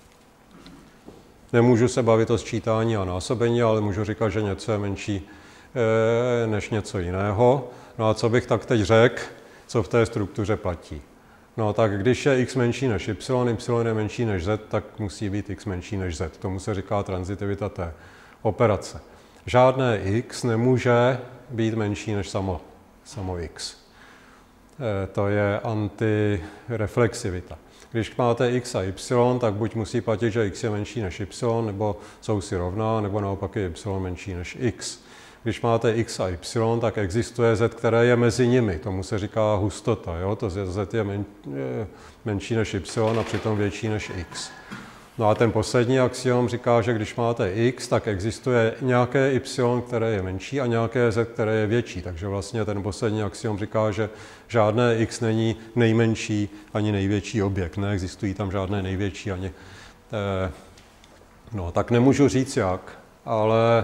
S2: Nemůžu se bavit o sčítání a násobení, ale můžu říkat, že něco je menší e, než něco jiného. No a co bych tak teď řekl, co v té struktuře platí? No tak když je x menší než y, y je menší než z, tak musí být x menší než z. Tomu se říká transitivita té operace. Žádné x nemůže být menší než samo, samo x. E, to je antireflexivita. Když máte x a y, tak buď musí platit, že x je menší než y, nebo jsou si rovná, nebo naopak je y menší než x. Když máte x a y, tak existuje z, které je mezi nimi. Tomu se říká hustota. Jo? To z je, men, je menší než y a přitom větší než x. No a ten poslední axiom říká, že když máte x, tak existuje nějaké y, které je menší a nějaké z, které je větší. Takže vlastně ten poslední axiom říká, že žádné x není nejmenší ani největší objekt. Neexistují tam žádné největší ani... Eh, no, tak nemůžu říct jak, ale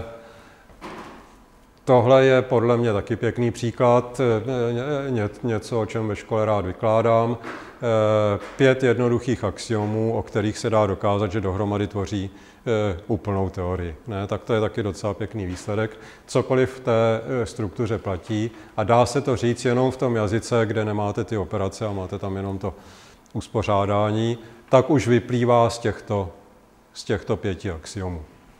S2: tohle je podle mě taky pěkný příklad, ně, něco, o čem ve škole rád vykládám. pět jednoduchých axiomů, o kterých se dá dokázat, že dohromady tvoří úplnou teorii. Ne? Tak to je taky docela pěkný výsledek. Cokoliv v té struktuře platí a dá se to říct jenom v tom jazyce, kde nemáte ty operace a máte tam jenom to uspořádání, tak už vyplývá z těchto, z těchto pěti axiomů.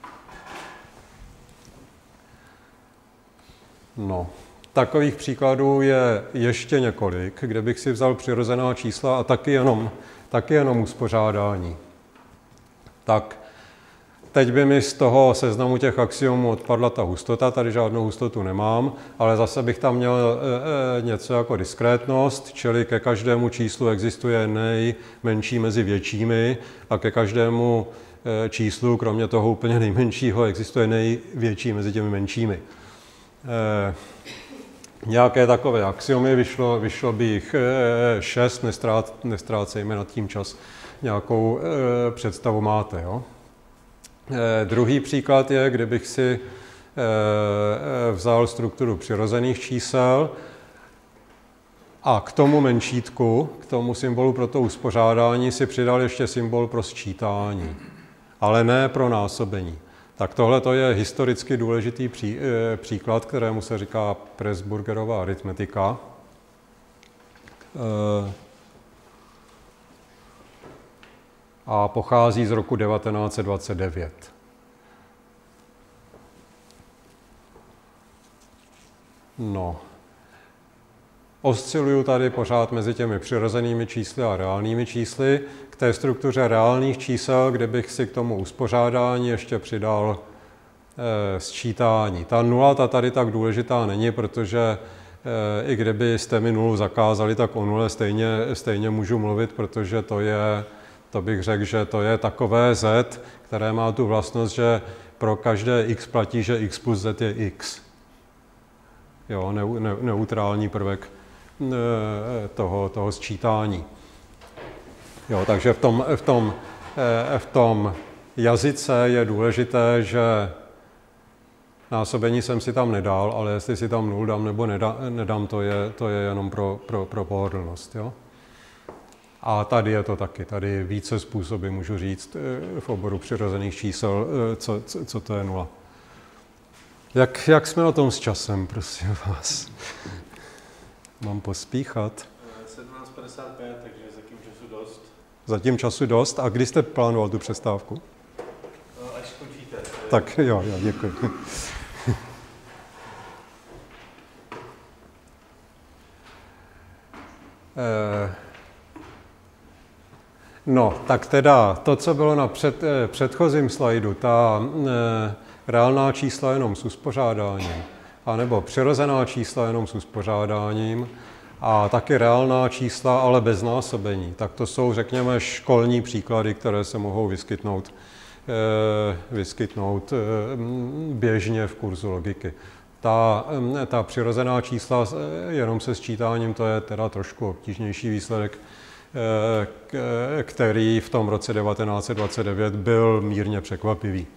S2: No, takových příkladů je ještě několik, kde bych si vzal přirozená čísla a taky jenom, taky jenom uspořádání. Tak teď by mi z toho seznamu těch axiomů odpadla ta hustota, tady žádnou hustotu nemám, ale zase bych tam měl e, e, něco jako diskrétnost, čili ke každému číslu existuje nejmenší mezi většími a ke každému e, číslu, kromě toho úplně nejmenšího, existuje největší mezi těmi menšími. E, nějaké takové axiomy, vyšlo, vyšlo by jich e, šest, nestrát, nestrácejme nad tím čas, nějakou e, představu máte, jo? Eh, druhý příklad je, kdybych si eh, vzal strukturu přirozených čísel a k tomu menšítku, k tomu symbolu pro to uspořádání si přidal ještě symbol pro sčítání, ale ne pro násobení. Tak tohle to je historicky důležitý pří, eh, příklad, kterému se říká Pressburgerova aritmetika. Eh, a pochází z roku devatenáct set dvacet devět. No. Osciluju tady pořád mezi těmi přirozenými čísly a reálnými čísly. K té struktuře reálných čísel, kde bych si k tomu uspořádání ještě přidal e, sčítání. Ta nula ta tady tak důležitá není, protože e, i kdybyste mi nulu zakázali, tak o nule stejně, stejně můžu mluvit, protože to je To bych řekl, že to je takové z, které má tu vlastnost, že pro každé x platí, že x plus z je x. Jo, ne, ne, neutrální prvek toho, toho sčítání. Jo, takže v tom, v, tom, v tom jazyce je důležité, že násobení jsem si tam nedal, ale jestli si tam nul dám nebo nedám, nedám to, je, to je jenom pro, pro, pro pohodlnost. Jo? A tady je to taky. Tady více způsoby můžu říct v oboru přirozených čísel, co, co, co to je nula. Jak, jak jsme na tom s časem, prosím vás? Mám pospíchat?
S1: sedmnáct padesát pět, takže zatím času dost.
S2: Zatím času dost. A kdy jste plánoval tu přestávku?
S1: Až skončíte.
S2: Tak jo, jo, děkuji. eh... No, tak teda to, co bylo na před, eh, předchozím slajdu, ta eh, reálná čísla jenom s uspořádáním, anebo přirozená čísla jenom s uspořádáním a taky reálná čísla, ale bez násobení, tak to jsou, řekněme, školní příklady, které se mohou vyskytnout, eh, vyskytnout eh, běžně v kurzu logiky. Ta, eh, ta přirozená čísla eh, jenom se sčítáním, to je teda trošku obtížnější výsledek, který v tom roce devatenáct set dvacet devět byl mírně překvapivý.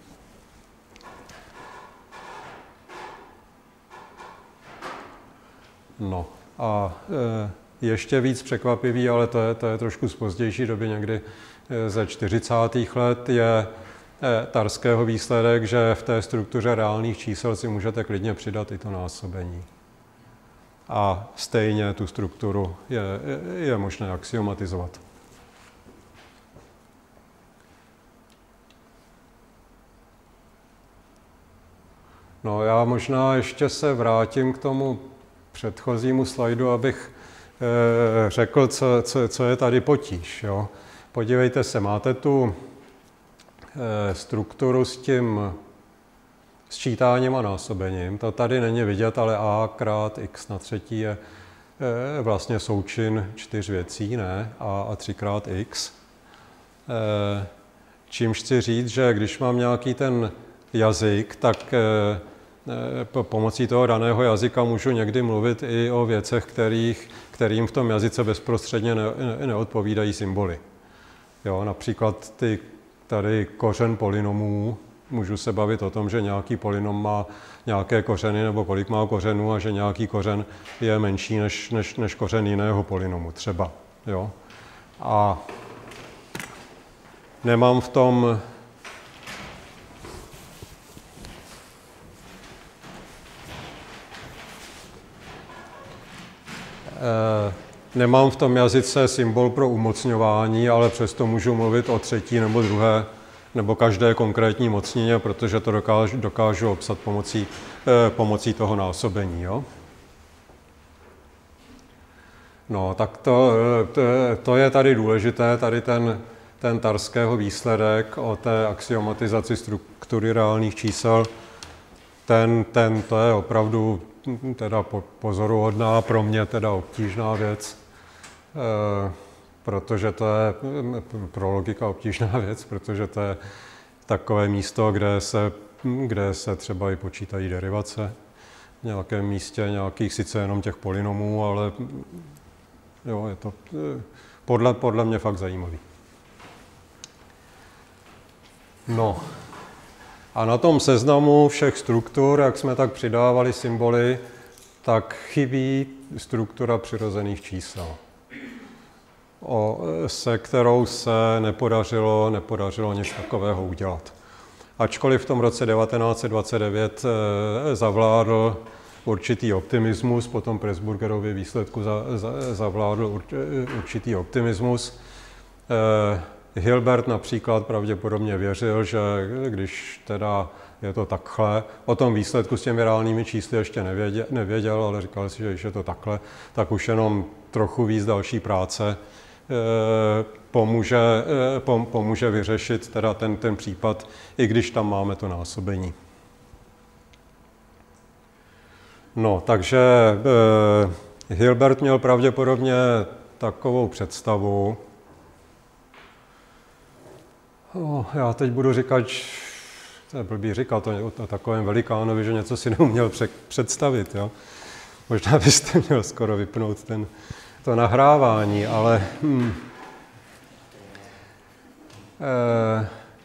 S2: No a ještě víc překvapivý, ale to je, to je trošku z pozdější doby, někdy ze čtyřicátých let, je Tarského výsledek, že v té struktuře reálných čísel si můžete klidně přidat i to násobení. A stejně tu strukturu je, je možné axiomatizovat. No, já možná ještě se vrátím k tomu předchozímu slajdu, abych e, řekl, co, co, co je tady potíž. Jo? Podívejte se, máte tu e, strukturu s tím sčítáním a násobením. To tady není vidět, ale a krát x na třetí je e, vlastně součin čtyř věcí, ne? A, a tři krát x. E, čímž chci říct, že když mám nějaký ten jazyk, tak e, e, pomocí toho daného jazyka můžu někdy mluvit i o věcech, kterých, kterým v tom jazyce bezprostředně ne, ne, neodpovídají symboly. Jo, například ty tady kořen polynomů. Můžu se bavit o tom, že nějaký polynom má nějaké kořeny nebo kolik má kořenů a že nějaký kořen je menší než, než, než kořen jiného polynomu třeba. Jo? A nemám v tom e, nemám v tom jazyce symbol pro umocňování, ale přesto můžu mluvit o třetí nebo druhé nebo každé konkrétní mocnině, protože to dokážu, dokážu obsat pomocí, eh, pomocí toho násobení. Jo? No, tak to, to, to je tady důležité, tady ten, ten Tarského výsledek o té axiomatizaci struktury reálných čísel, ten, ten, to je opravdu teda pozoruhodná, pro mě teda obtížná věc, eh, protože to je pro logika obtížná věc, protože to je takové místo, kde se, kde se třeba i počítají derivace v nějakém místě, nějakých sice jenom těch polynomů, ale jo, je to podle, podle mě fakt zajímavý. No a na tom seznamu všech struktur, jak jsme tak přidávali symboly, tak chybí struktura přirozených čísel, O, se kterou se nepodařilo, nepodařilo nic takového udělat. Ačkoliv v tom roce devatenáct set dvacet devět eh, zavládl určitý optimismus, potom Pressburgerově výsledku za, za, zavládl ur, určitý optimismus. Eh, Hilbert například pravděpodobně věřil, že když teda je to takhle, o tom výsledku s těmi reálnými čísly ještě nevěděl, nevěděl, ale říkal si, že když je to takhle, tak už jenom trochu víc další práce pomůže, pomůže vyřešit teda ten, ten případ, i když tam máme to násobení. No, takže eh, Hilbert měl pravděpodobně takovou představu. Oh, já teď budu říkat, to je blbý říkat to o takovém velikánovi, že něco si neuměl představit. Jo? Možná byste měl skoro vypnout ten to nahrávání, ale hm, eh,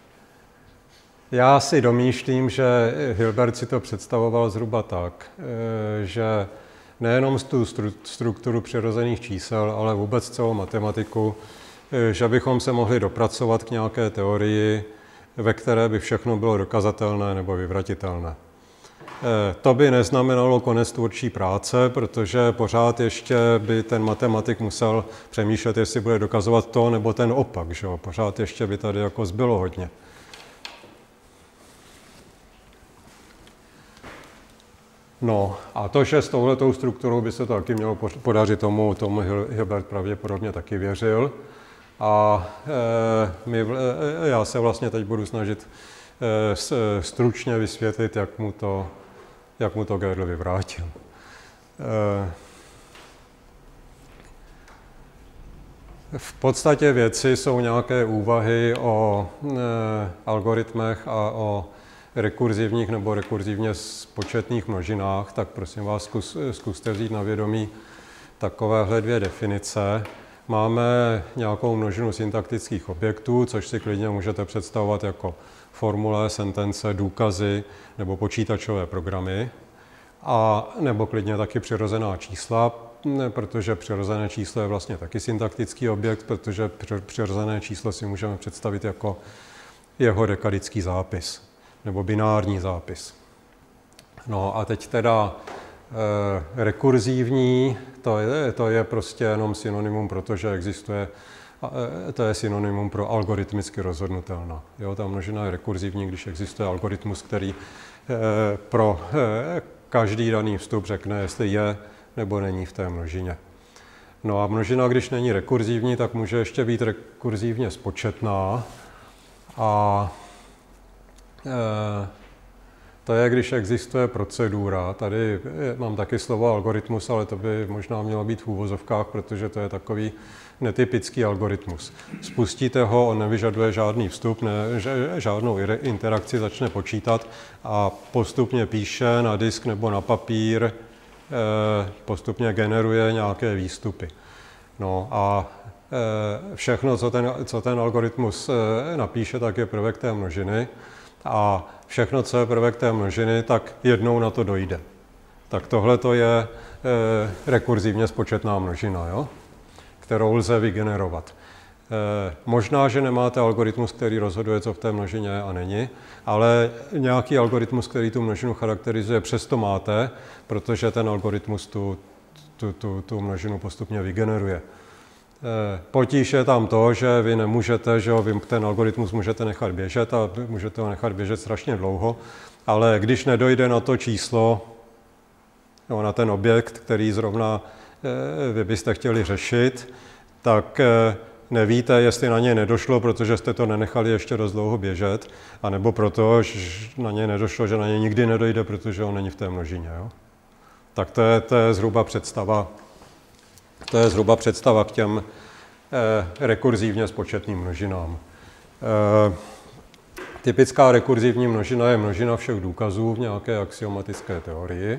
S2: já si domýšlím, že Hilbert si to představoval zhruba tak, eh, že nejenom tu stru- strukturu přirozených čísel, ale vůbec celou matematiku, eh, že bychom se mohli dopracovat k nějaké teorii, ve které by všechno bylo dokazatelné nebo vyvratitelné. To by neznamenalo konec tvůrčí práce, protože pořád ještě by ten matematik musel přemýšlet, jestli bude dokazovat to nebo ten opak. Že jo? Pořád ještě by tady jako zbylo hodně. No a to, že s touhletou strukturou by se to taky mělo podařit tomu, tomu Hilbert pravděpodobně taky věřil. A e, my, e, já se vlastně teď budu snažit e, stručně vysvětlit, jak mu to jak mu to Gödel vyvrátil. V podstatě věci jsou nějaké úvahy o algoritmech a o rekurzivních nebo rekurzivně spočetných množinách, tak prosím vás, zkus, zkuste vzít na vědomí takovéhle dvě definice. Máme nějakou množinu syntaktických objektů, což si klidně můžete představovat jako formule, sentence, důkazy nebo počítačové programy, a nebo klidně taky přirozená čísla, protože přirozené číslo je vlastně taky syntaktický objekt, protože přirozené číslo si můžeme představit jako jeho dekadický zápis nebo binární zápis. No a teď teda e, rekurzívní, to je, to je prostě jenom synonymum, protože existuje, e, to je synonymum pro algoritmicky rozhodnutelná. Jo, ta množina je rekurzivní, když existuje algoritmus, který e, pro e, každý daný vstup řekne, jestli je nebo není v té množině. No a množina, když není rekurzivní, tak může ještě být rekurzivně spočetná. A e, to je, když existuje procedura. Tady mám taky slovo algoritmus, ale to by možná mělo být v úvozovkách, protože to je takový netypický algoritmus. Spustíte ho, on nevyžaduje žádný vstup, ne, žádnou interakci, začne počítat a postupně píše na disk nebo na papír, postupně generuje nějaké výstupy. No a všechno, co ten, co ten algoritmus napíše, tak je prvek té množiny. A všechno, co je prvek té množiny, tak jednou na to dojde. Tak tohle to je e, rekurzivně spočetná množina, jo? Kterou lze vygenerovat. Možná, že nemáte algoritmus, který rozhoduje, co v té množině je a není, ale nějaký algoritmus, který tu množinu charakterizuje, přesto máte, protože ten algoritmus tu, tu, tu, tu množinu postupně vygeneruje. Potíž je tam to, že vy nemůžete, že vy ten algoritmus můžete nechat běžet a můžete ho nechat běžet strašně dlouho, ale když nedojde na to číslo, no, na ten objekt, který zrovna vy byste chtěli řešit, tak nevíte, jestli na něj nedošlo, protože jste to nenechali ještě dost dlouho běžet, anebo proto, že na něj nedošlo, že na něj nikdy nedojde, protože on není v té množině. Jo? Tak to je, to je zhruba představa, to je zhruba představa k těm eh, rekurzivně spočetným množinám. Eh, typická rekurzivní množina je množina všech důkazů v nějaké axiomatické teorii.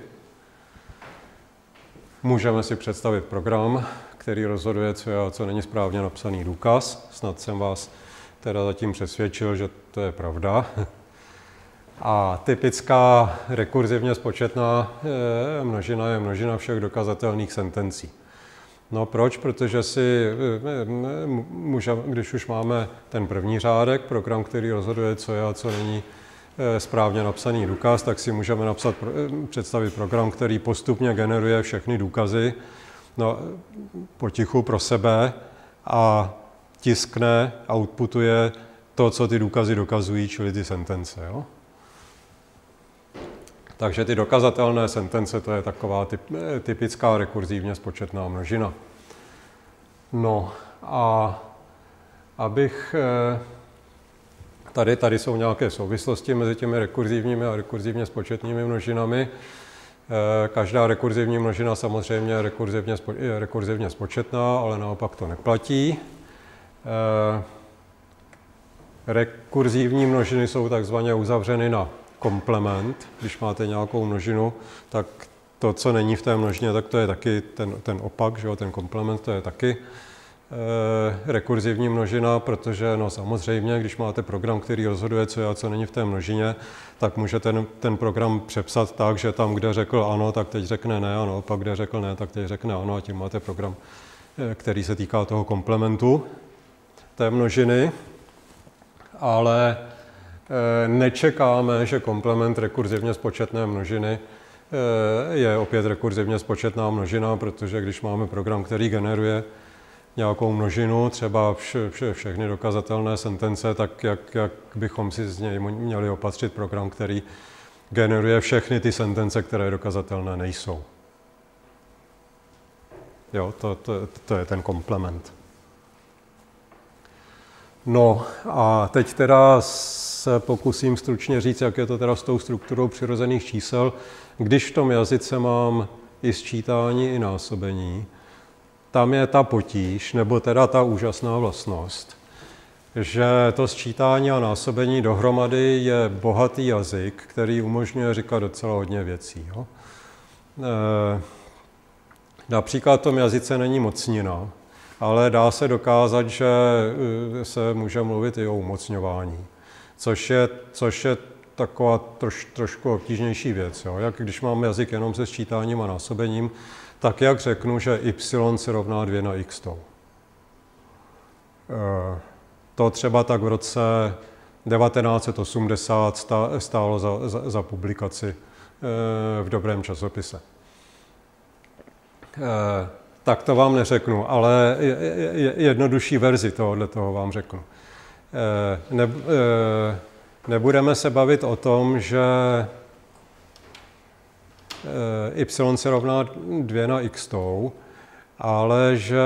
S2: Můžeme si představit program, který rozhoduje, co je a co není správně napsaný důkaz. Snad jsem vás teda zatím přesvědčil, že to je pravda. A typická rekurzivně spočetná množina je množina všech dokazatelných sentencí. No proč? Protože si můžeme, když už máme ten první řádek, program, který rozhoduje, co je a co není správně napsaný důkaz, tak si můžeme napsat, představit program, který postupně generuje všechny důkazy, no, potichu pro sebe a tiskne, outputuje to, co ty důkazy dokazují, čili ty sentence. Jo? Takže ty dokazatelné sentence, to je taková typ, typická rekurzivně spočetná množina. No a abych... Tady, tady jsou nějaké souvislosti mezi těmi rekurzivními a rekurzivně spočetnými množinami. Každá rekurzivní množina samozřejmě je rekurzivně, je rekurzivně spočetná, ale naopak to neplatí. Rekurzivní množiny jsou takzvaně uzavřeny na komplement. Když máte nějakou množinu, tak to, co není v té množině, tak to je taky ten, ten opak, že jo? Ten komplement, to je taky e, rekurzivní množina, protože no samozřejmě, když máte program, který rozhoduje, co je a co není v té množině, tak můžete ten, ten program přepsat tak, že tam, kde řekl ano, tak teď řekne ne, a naopak, kde řekl ne, tak teď řekne ano, a tím máte program, který se týká toho komplementu té množiny, ale e, nečekáme, že komplement rekurzivně spočetné množiny e, je opět rekurzivně spočetná množina, protože když máme program, který generuje nějakou množinu, třeba vše, vše, všechny dokazatelné sentence, tak jak, jak bychom si z něj měli opatřit program, který generuje všechny ty sentence, které dokazatelné nejsou. Jo, to, to, to je ten komplement. No a teď teda se pokusím stručně říct, jak je to teda s tou strukturou přirozených čísel. Když v tom jazyce mám i sčítání, i násobení, tam je ta potíž, nebo teda ta úžasná vlastnost, že to sčítání a násobení dohromady je bohatý jazyk, který umožňuje říkat docela hodně věcí. Jo? E, například v tom jazyce není mocnina, ale dá se dokázat, že se může mluvit i o umocňování, což je, což je taková troš, trošku obtížnější věc. Jo? Jak když mám jazyk jenom se sčítáním a násobením, tak jak řeknu, že y se rovná dvě na x tou. E, to třeba tak v roce devatenáct set osmdesát stálo za, za, za publikaci e, v dobrém časopise. E, tak to vám neřeknu, ale jednodušší verzi tohohle toho vám řeknu. E, ne, e, nebudeme se bavit o tom, že y se rovná dvě na x tou, ale že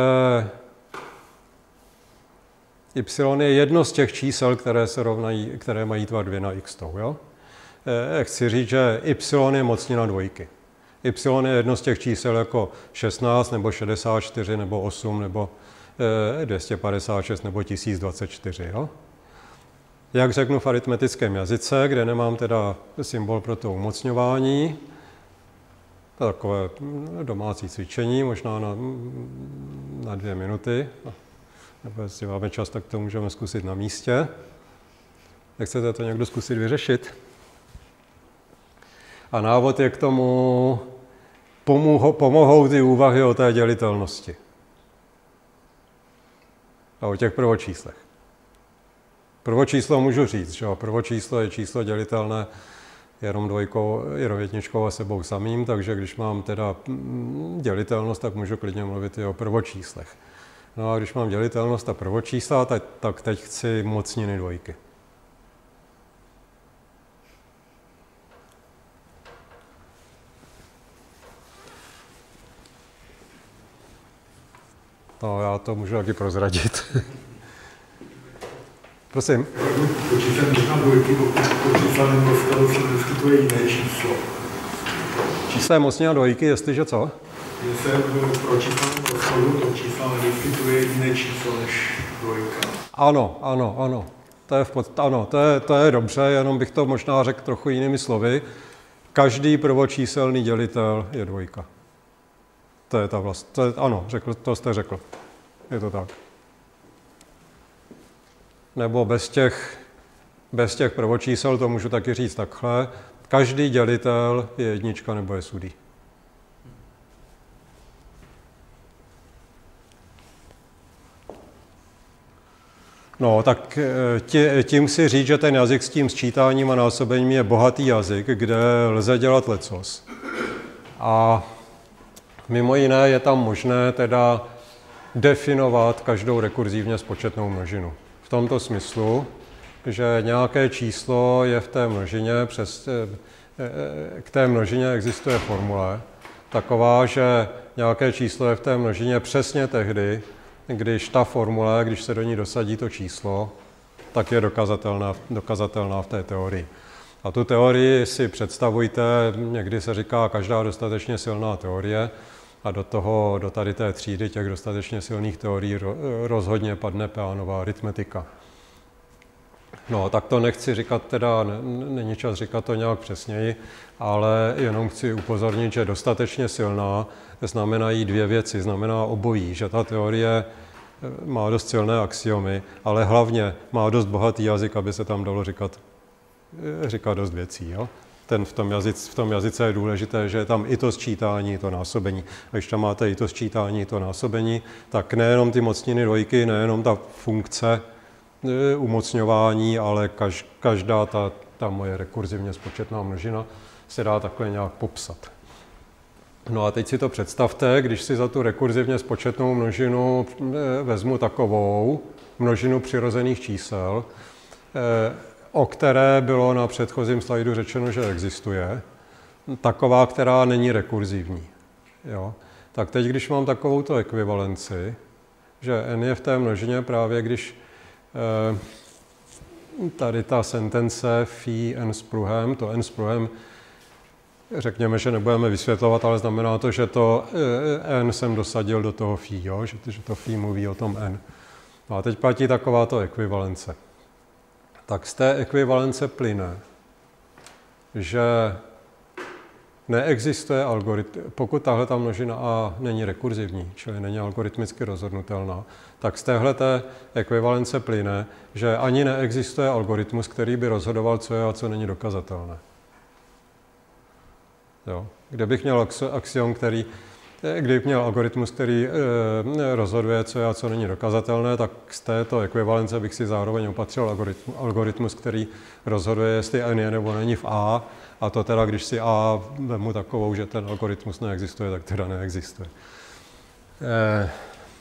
S2: y je jedno z těch čísel, které se rovnají, které mají tvar dvě na x tou. Jo? E, chci říct, že y je mocnina dvojky. Y je jedno z těch čísel jako šestnáct, nebo šedesát čtyři, nebo osm, nebo e, dvě stě padesát šest, nebo tisíc dvacet čtyři. Jo? Jak řeknu v aritmetickém jazyce, kde nemám teda symbol pro to umocňování, takové domácí cvičení, možná na, na dvě minuty. Nebo jestli máme čas, tak to můžeme zkusit na místě. Nechcete to někdo zkusit vyřešit? A návod je k tomu, pomohou, pomohou ty úvahy o té dělitelnosti. a o těch prvočíslech. Prvočíslo můžu říct, že jo, prvočíslo je číslo dělitelné jenom dvojkou, jenom jedničkou a sebou samým, takže když mám teda dělitelnost, tak můžu klidně mluvit i o prvočíslech. No a když mám dělitelnost a prvočísla, tak, tak teď chci mocniny dvojky. No, já to můžu taky prozradit. Prosím.
S4: Počítat možná dvojky, pokud číselném rozkladu se nevyskytuje jiné číslo.
S2: Číslo je mocnina dvojky, jestliže co?
S4: Že se pro číselném rozkladu to čísla nevyskytuje jiné číslo než dvojka.
S2: Ano, ano, ano. To je, v pod... ano, to je, to je dobře, jenom bych to možná řekl trochu jinými slovy. Každý prvočíselný dělitel je dvojka. To je ta vlast. To je, ano, řekl, to jste řekl. Je to tak. Nebo bez těch, bez těch prvočísel to můžu taky říct takhle. Každý dělitel je jednička nebo je sudý. No, tak tím si říct, že ten jazyk s tím sčítáním a násobením je bohatý jazyk, kde lze dělat lecos. A mimo jiné je tam možné teda definovat každou rekurzivně spočetnou množinu. V tomto smyslu, že nějaké číslo je v té množině, přes, k té množině existuje formule, taková, že nějaké číslo je v té množině přesně tehdy, když ta formule, když se do ní dosadí to číslo, tak je dokazatelná, dokazatelná v té teorii. A tu teorii si představujte, někdy se říká každá dostatečně silná teorie, a do toho, do tady té třídy těch dostatečně silných teorií rozhodně padne Peanová aritmetika. No, tak to nechci říkat teda, není čas říkat to nějak přesněji, ale jenom chci upozornit, že dostatečně silná znamenají dvě věci, znamená obojí, že ta teorie má dost silné axiomy, ale hlavně má dost bohatý jazyk, aby se tam dalo říkat, říkat dost věcí. Jo? Ten v tom, jazyce, v tom jazyce je důležité, že je tam i to sčítání, i to násobení. A když tam máte i to sčítání, i to násobení, tak nejenom ty mocniny dvojky, nejenom ta funkce umocňování, ale kaž, každá ta, ta moje rekurzivně spočetná množina se dá takhle nějak popsat. No a teď si to představte, když si za tu rekurzivně spočetnou množinu vezmu takovou množinu přirozených čísel, o které bylo na předchozím slajdu řečeno, že existuje, taková, která není rekurzivní. Jo? Tak teď, když mám takovouto ekvivalenci, že n je v té množině právě, když eh, tady ta sentence phi n s pruhem, to n s pruhem, řekněme, že nebudeme vysvětlovat, ale znamená to, že to eh, n jsem dosadil do toho phi, jo? Že, že to phi mluví o tom n. No a teď platí takováto ekvivalence. Tak z té ekvivalence plyne, že neexistuje algoritm, pokud tahle ta množina A není rekurzivní, čili není algoritmicky rozhodnutelná, tak z téhleté ekvivalence plyne, že ani neexistuje algoritmus, který by rozhodoval, co je a co není dokazatelné. Jo. Kdybych měl axiom, který Kdybych měl algoritmus, který e, rozhoduje, co je a co není dokazatelné, tak z této ekvivalence bych si zároveň opatřil algoritmus, který rozhoduje, jestli n je nebo není v A, a to teda, když si A vemu takovou, že ten algoritmus neexistuje, tak teda neexistuje. E,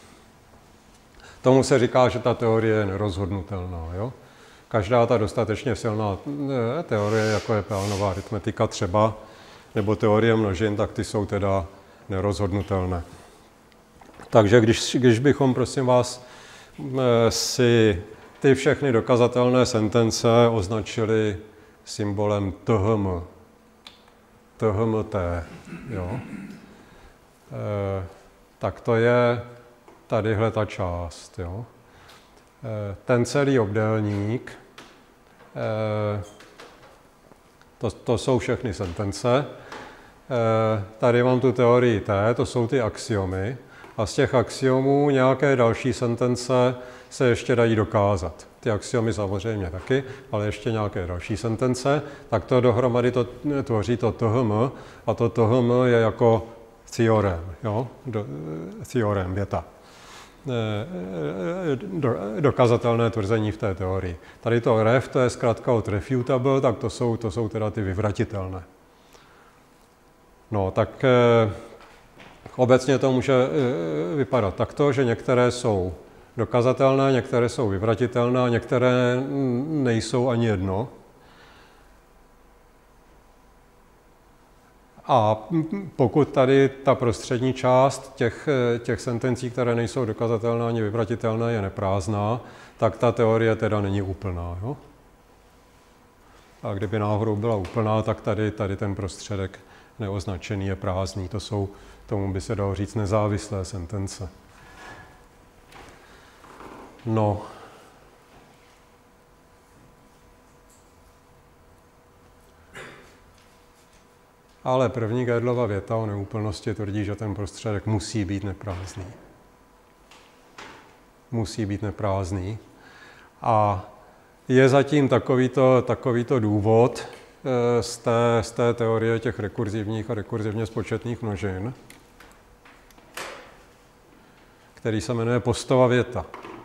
S2: tomu se říká, že ta teorie je nerozhodnutelná. Jo? Každá ta dostatečně silná e, teorie, jako je Peanová aritmetika třeba, nebo teorie množin, tak ty jsou teda nerozhodnutelné. Takže když, když bychom, prosím vás, si ty všechny dokazatelné sentence označili symbolem T H M, T H M T, jo? E, tak to je tadyhle ta část. Jo? E, ten celý obdélník, e, to, to jsou všechny sentence. Tady mám tu teorii T, to jsou ty axiomy, a z těch axiomů nějaké další sentence se ještě dají dokázat. Ty axiomy samozřejmě taky, ale ještě nějaké další sentence, tak to dohromady to tvoří to T H M, a to T H M je jako theorem, jo? Do, theorem, věta. dokazatelné tvrzení v té teorii. Tady to ref, to je zkrátka od refutable, tak to jsou, to jsou teda ty vyvratitelné. No, tak eh, obecně to může eh, vypadat takto, že některé jsou dokazatelné, některé jsou vyvratitelné, některé nejsou ani jedno. A pokud tady ta prostřední část těch, těch sentencí, které nejsou dokazatelné ani vyvratitelné, je neprázdná, tak ta teorie teda není úplná. Jo? A kdyby náhodou byla úplná, tak tady, tady ten prostředek neoznačený je prázdný. To jsou, tomu by se dalo říct, nezávislé sentence. No. Ale první Gödelova věta o neúplnosti tvrdí, že ten prostředek musí být neprázdný. Musí být neprázdný. A je zatím takovýto, takovýto důvod z té, z té teorie těch rekurzivních a rekurzivně spočetných množin, který se jmenuje Postova věta.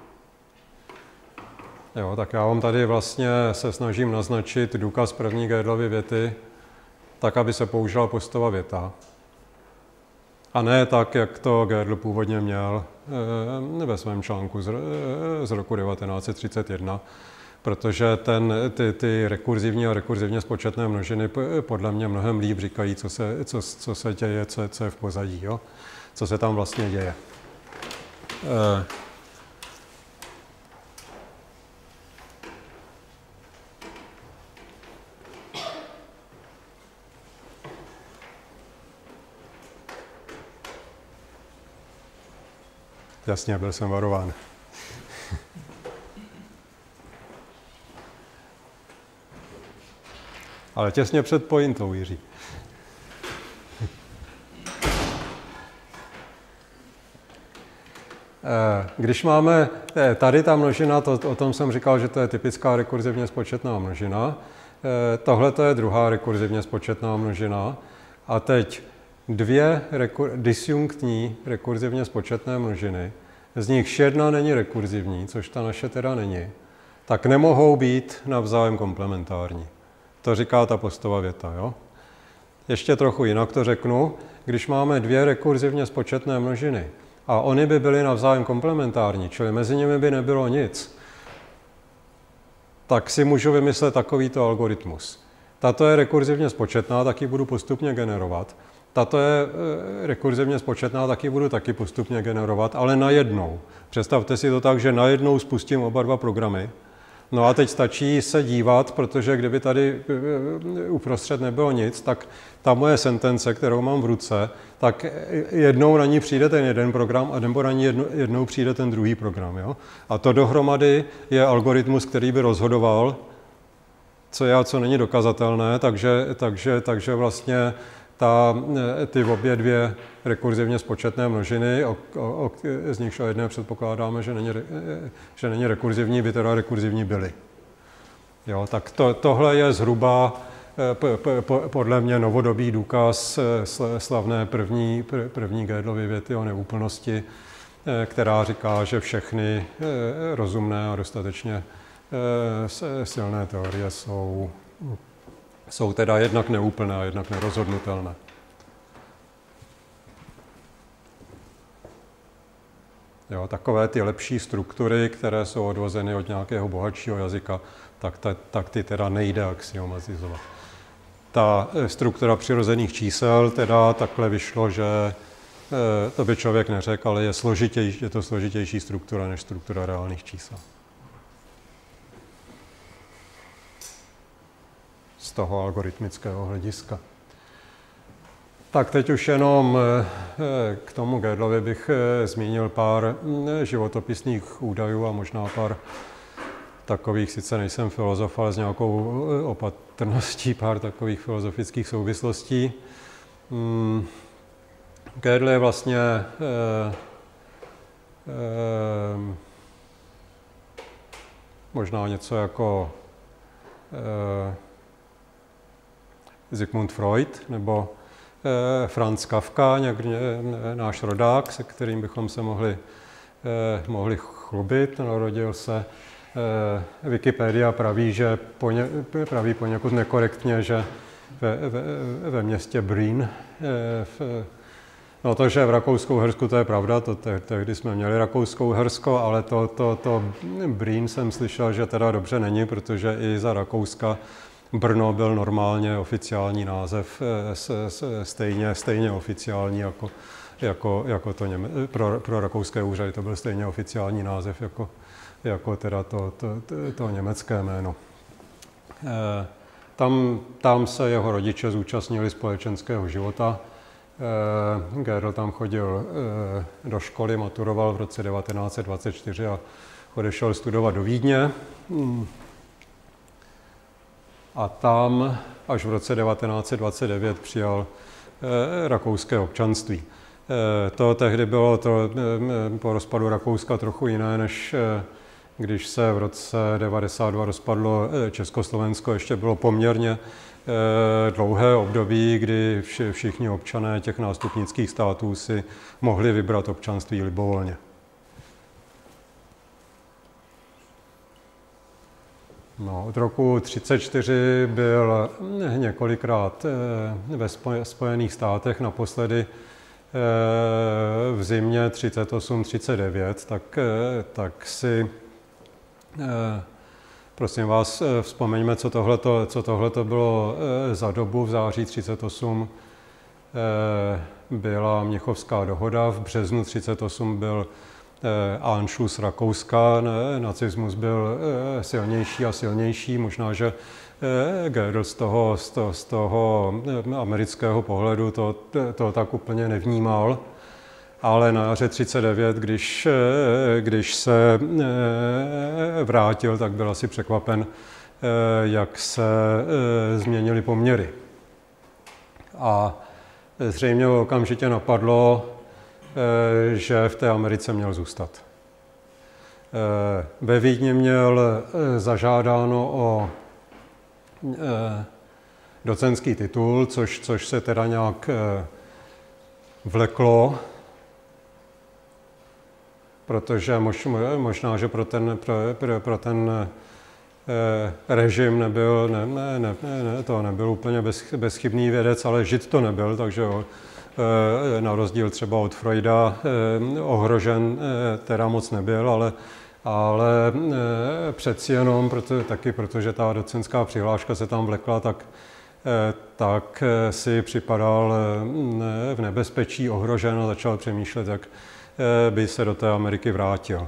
S2: Jo, tak já vám tady vlastně se snažím naznačit důkaz první Gödelovy věty, tak, aby se použila Postova věta. A ne tak, jak to Gödel původně měl e, ve svém článku z, e, z roku devatenáct set třicet jedna, protože ten, ty, ty rekurzivní a rekurzivně spočetné množiny podle mě mnohem líp říkají, co se, co, co se děje, co, co je v pozadí, jo? Co se tam vlastně děje. E, Jasně, byl jsem varován. Ale těsně před pointou, Jiří. Když máme tady ta množina, to, o tom jsem říkal, že to je typická rekurzivně spočetná množina. Tohle to je druhá rekurzivně spočetná množina. A teď dvě rekur, disjunktní rekurzivně spočetné množiny, z nich jedna není rekurzivní, což ta naše teda není, tak nemohou být navzájem komplementární. To říká ta Postova věta, jo? Ještě trochu jinak to řeknu. Když máme dvě rekurzivně spočetné množiny a ony by byly navzájem komplementární, čili mezi nimi by nebylo nic, tak si můžu vymyslet takovýto algoritmus. Tato je rekurzivně spočetná, tak ji budu postupně generovat. Tato je rekurzivně spočetná, tak ji budu taky postupně generovat, ale najednou. Představte si to tak, že najednou spustím oba dva programy. No a teď stačí se dívat, protože kdyby tady uprostřed nebylo nic, tak ta moje sentence, kterou mám v ruce, tak jednou na ní přijde ten jeden program a nebo na ní jednou, jednou přijde ten druhý program. Jo? A to dohromady je algoritmus, který by rozhodoval, co je a co není dokazatelné, takže, takže, takže vlastně ta, ty obě dvě rekurzivně spočetné množiny, o, o, o, z nichž o jedné předpokládáme, že není, že není rekurzivní, by teda rekurzivní byly. Jo, tak to, tohle je zhruba p, p, p, podle mě novodobý důkaz slavné první, první Gödelovy věty o neúplnosti, která říká, že všechny rozumné a dostatečně silné teorie jsou jsou teda jednak neúplné a jednak nerozhodnutelné. Jo, takové ty lepší struktury, které jsou odvozeny od nějakého bohatšího jazyka, tak, ta, tak ty teda nejde axiomatizovat. Ta struktura přirozených čísel teda takhle vyšlo, že eh, to by člověk neřekl, ale je, složitější, je to složitější struktura než struktura reálných čísel. Z toho algoritmického hlediska. Tak teď už jenom k tomu Gödelovi bych zmínil pár životopisných údajů a možná pár takových, sice nejsem filozof, ale s nějakou opatrností, pár takových filozofických souvislostí. Gödel je vlastně eh, eh, možná něco jako eh, Sigmund Freud nebo eh, Franz Kafka, někdy, náš rodák, se kterým bychom se mohli mohli chlubit. Narodil se, Wikipedia praví, že poně, praví poněkud nekorektně, že ve, ve, ve městě Brünn, v, no to, že v Rakousku-Uhersku, to je pravda, to te, tehdy jsme měli Rakousko-Uhersko, ale to, to, to Brünn jsem slyšel, že teda dobře není, protože i za Rakouska Brno byl normálně oficiální název, stejně, stejně oficiální jako, jako, jako to Něme, pro, pro rakouské úřady, to byl stejně oficiální název jako, jako teda to, to, to, to německé jméno. E, tam, tam se jeho rodiče zúčastnili společenského života. E, Gödel tam chodil e, do školy, maturoval v roce devatenáct set dvacet čtyři a odešel studovat do Vídně. A tam až v roce devatenáct set dvacet devět přijal e, rakouské občanství. E, to tehdy bylo to, e, po rozpadu Rakouska trochu jiné, než e, když se v roce devadesát dva rozpadlo e, Československo. Ještě bylo poměrně e, dlouhé období, kdy vši, všichni občané těch nástupnických států si mohli vybrat občanství libovolně. No, od roku třicet čtyři byl několikrát ve Spojených státech, naposledy v zimě třicet osm třicet devět, tak, tak si, prosím vás, vzpomeňme, co tohleto, co tohleto bylo za dobu. V září třicet osm byla Mnichovská dohoda, v březnu třicet osm byl Anschluss Rakouska, nacismus byl silnější a silnější, možná, že Gödel z toho, z toho, z toho amerického pohledu to, to tak úplně nevnímal, ale na jaře třicet devět, když, když se vrátil, tak byl asi překvapen, jak se změnily poměry. A zřejmě okamžitě napadlo, že v té Americe měl zůstat. Ve Vídni měl zažádáno o docentský titul, což, což se teda nějak vleklo, protože mož, možná, že pro ten, pro, pro, pro ten režim nebyl, ne, ne, ne, ne, to nebyl úplně bez, bezchybný vědec, ale žid to nebyl, takže na rozdíl třeba od Freuda ohrožen teda moc nebyl, ale, ale přeci jenom, proto, taky protože ta docentská přihláška se tam vlekla, tak, tak si připadal v nebezpečí, ohrožen a začal přemýšlet, jak by se do té Ameriky vrátil.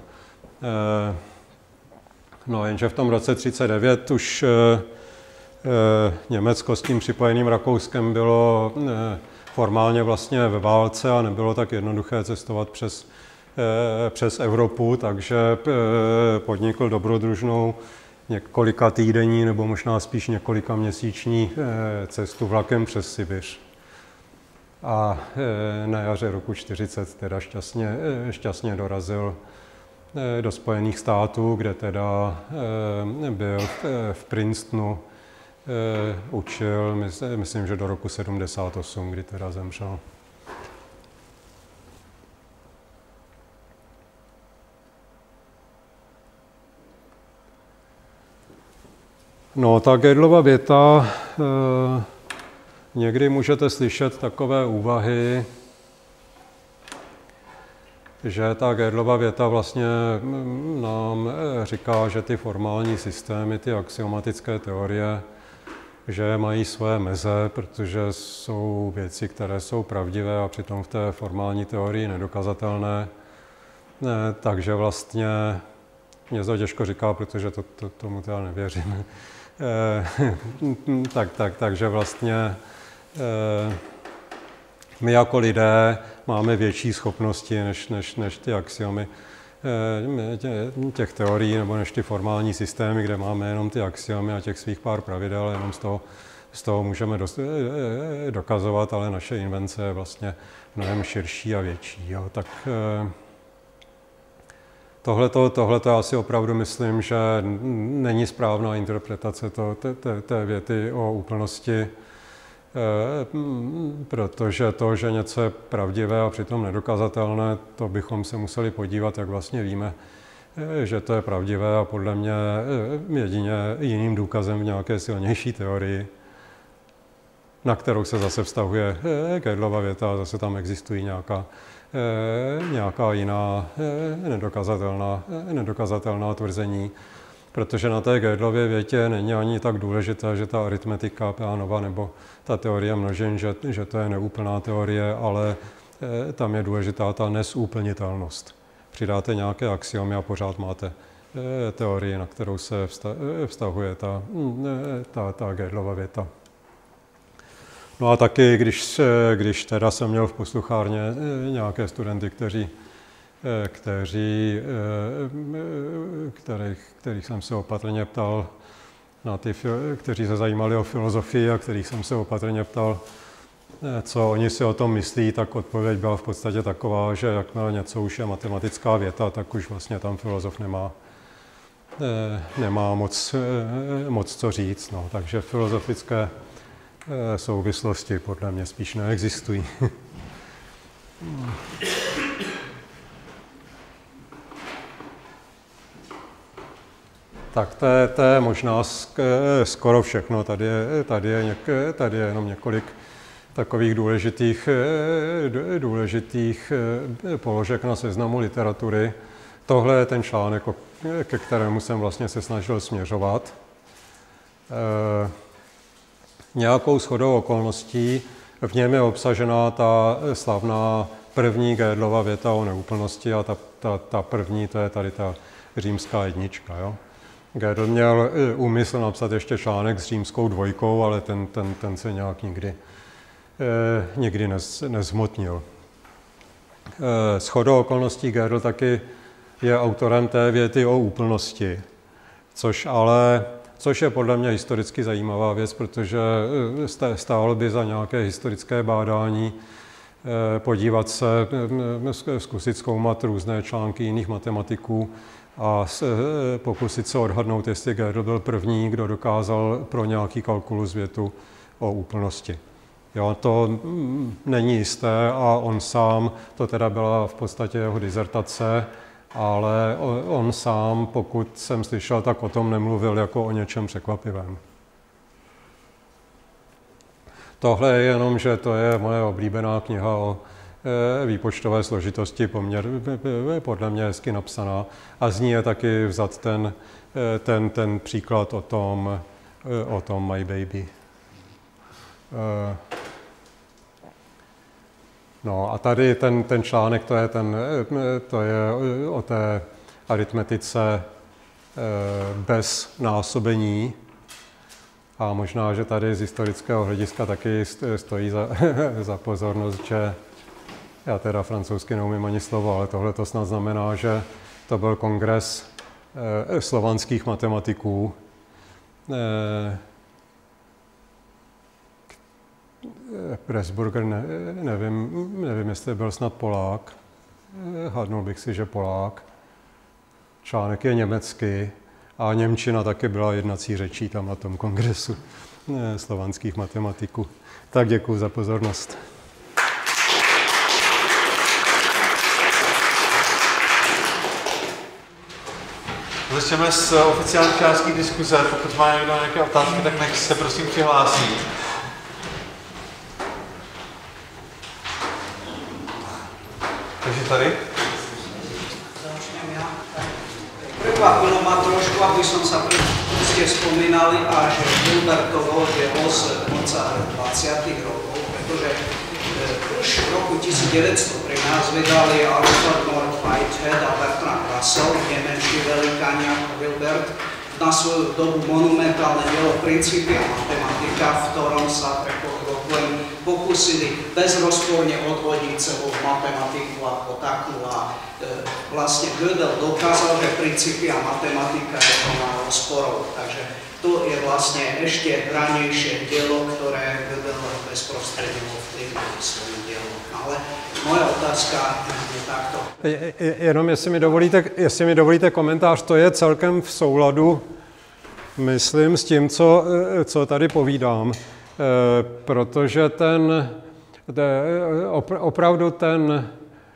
S2: No jenže v tom roce třicet devět už Německo s tím připojeným Rakouskem bylo formálně vlastně ve válce a nebylo tak jednoduché cestovat přes, přes Evropu, takže podnikl dobrodružnou několika týdenní nebo možná spíš několika měsíční cestu vlakem přes Sibiř. A na jaře roku čtyřicet teda šťastně, šťastně dorazil do Spojených států, kde teda byl v Princetonu, učil, myslím, že do roku sedmdesát osm, kdy teda zemřel. No, ta Gödelova věta, eh, někdy můžete slyšet takové úvahy, že ta Gödelova věta vlastně nám říká, že ty formální systémy, ty axiomatické teorie, že mají své meze, protože jsou věci, které jsou pravdivé a přitom v té formální teorii nedokazatelné. Ne, takže vlastně mě to těžko říká, protože to, to, tomu teda nevěřím. tak, tak, takže vlastně my jako lidé máme větší schopnosti než, než, než ty axiomy těch teorií, nebo než ty formální systémy, kde máme jenom ty axiomy a těch svých pár pravidel, jenom z toho, z toho můžeme dost, dokazovat, ale naše invence je vlastně mnohem širší a větší. Jo. Tak tohleto, tohleto já si opravdu myslím, že není správná interpretace to, té, té věty o úplnosti. protože to, že něco je pravdivé a přitom nedokazatelné, to bychom se museli podívat, jak vlastně víme, že to je pravdivé a podle mě jedině jiným důkazem v nějaké silnější teorii, na kterou se zase vztahuje Gödelova věta a zase tam existují nějaká, nějaká jiná nedokazatelná, nedokazatelná tvrzení, protože na té Gödelově větě není ani tak důležité, že ta aritmetika Peánova nebo ta teorie množin, že, že to je neúplná teorie, ale tam je důležitá ta nesúplnitelnost. Přidáte nějaké axiomy a pořád máte teorii, na kterou se vztahuje ta, ta, ta Gödelova věta. No a taky, když, když teda jsem měl v posluchárně nějaké studenty, kteří, kteří, kterých, kterých jsem se opatrně ptal, na ty, kteří se zajímali o filozofii a kterých jsem se opatrně ptal, co oni si o tom myslí, tak odpověď byla v podstatě taková, že jakmile něco už je matematická věta, tak už vlastně tam filozof nemá, nemá moc, moc co říct. No. Takže filozofické souvislosti podle mě spíš neexistují. Tak to je, to je možná skoro všechno. Tady je, tady je, něk, tady je jenom několik takových důležitých, důležitých položek na seznamu literatury. Tohle je ten článek, ke kterému jsem vlastně se snažil směřovat. E, nějakou shodou okolností v něm je obsažená ta slavná první Gödelova věta o neúplnosti a ta, ta, ta první, to je tady ta římská jednička. Jo? Gödel měl úmysl napsat ještě článek s římskou dvojkou, ale ten, ten, ten se nějak nikdy, eh, nikdy nez, nezhmotnil. Eh, shodou okolností Gödel taky je autorem té věty o úplnosti, což ale což je podle mě historicky zajímavá věc, protože stálo by za nějaké historické bádání podívat se, zkusit zkoumat různé články jiných matematiků a pokusit se odhadnout, jestli Gödel byl první, kdo dokázal pro nějaký kalkulus větu o úplnosti. Jo, to není jisté a on sám, to teda byla v podstatě jeho dizertace, ale on sám, pokud jsem slyšel, tak o tom nemluvil jako o něčem překvapivém. Tohle je jenom, že to je moje oblíbená kniha o výpočtové složitosti, poměr, podle mě hezky napsaná. A z ní je taky vzat ten, ten, ten příklad o tom, o tom My Baby. No a tady ten, ten článek, to je, ten, to je o té aritmetice bez násobení. A možná, že tady z historického hlediska taky stojí za, za pozornost, že já teda francouzsky neumím ani slovo, ale tohle to snad znamená, že to byl kongres eh, slovanských matematiků, eh, Pressburger, ne, nevím, nevím, jestli byl snad Polák, hadnul bych si, že Polák. Článek je německý a němčina taky byla jednací řečí tam na tom kongresu ne, slovanských matematiků. Tak děkuji za pozornost.
S1: Začneme s oficiální částí diskuze. Pokud má někdo nějaké otázky, tak nech se prosím přihlásí. Takže tady.
S5: Prekvapilo ma trošku, aby som sa pri ste spomínali, a že Hilbertovo je os konca dvadsiatych rokov, pretože už v roku tisíc deväťsto trinásť vydali Alfred North Whitehead a Bertrand Russell, nemenší velikania Hilbert, na svoju dobu monumentálne dielo Principia matematika, v ktorom sa prekochujem pokúsili bezrozporne odvodiť celú matematiku ako takú a e, vlastne Gödel dokázal, že Principia matematika je plná rozporov. Takže to je vlastne ešte ranejšie dielo, ktoré Gödel bezprostredne ovplyvnil svojím dielom. Ale moje otázka je takto.
S2: Jenom jestli mi dovolíte, jestli mi dovolíte komentář, to je celkem v souladu, myslím, s tím, co, co tady povídám. protože ten, opravdu ten,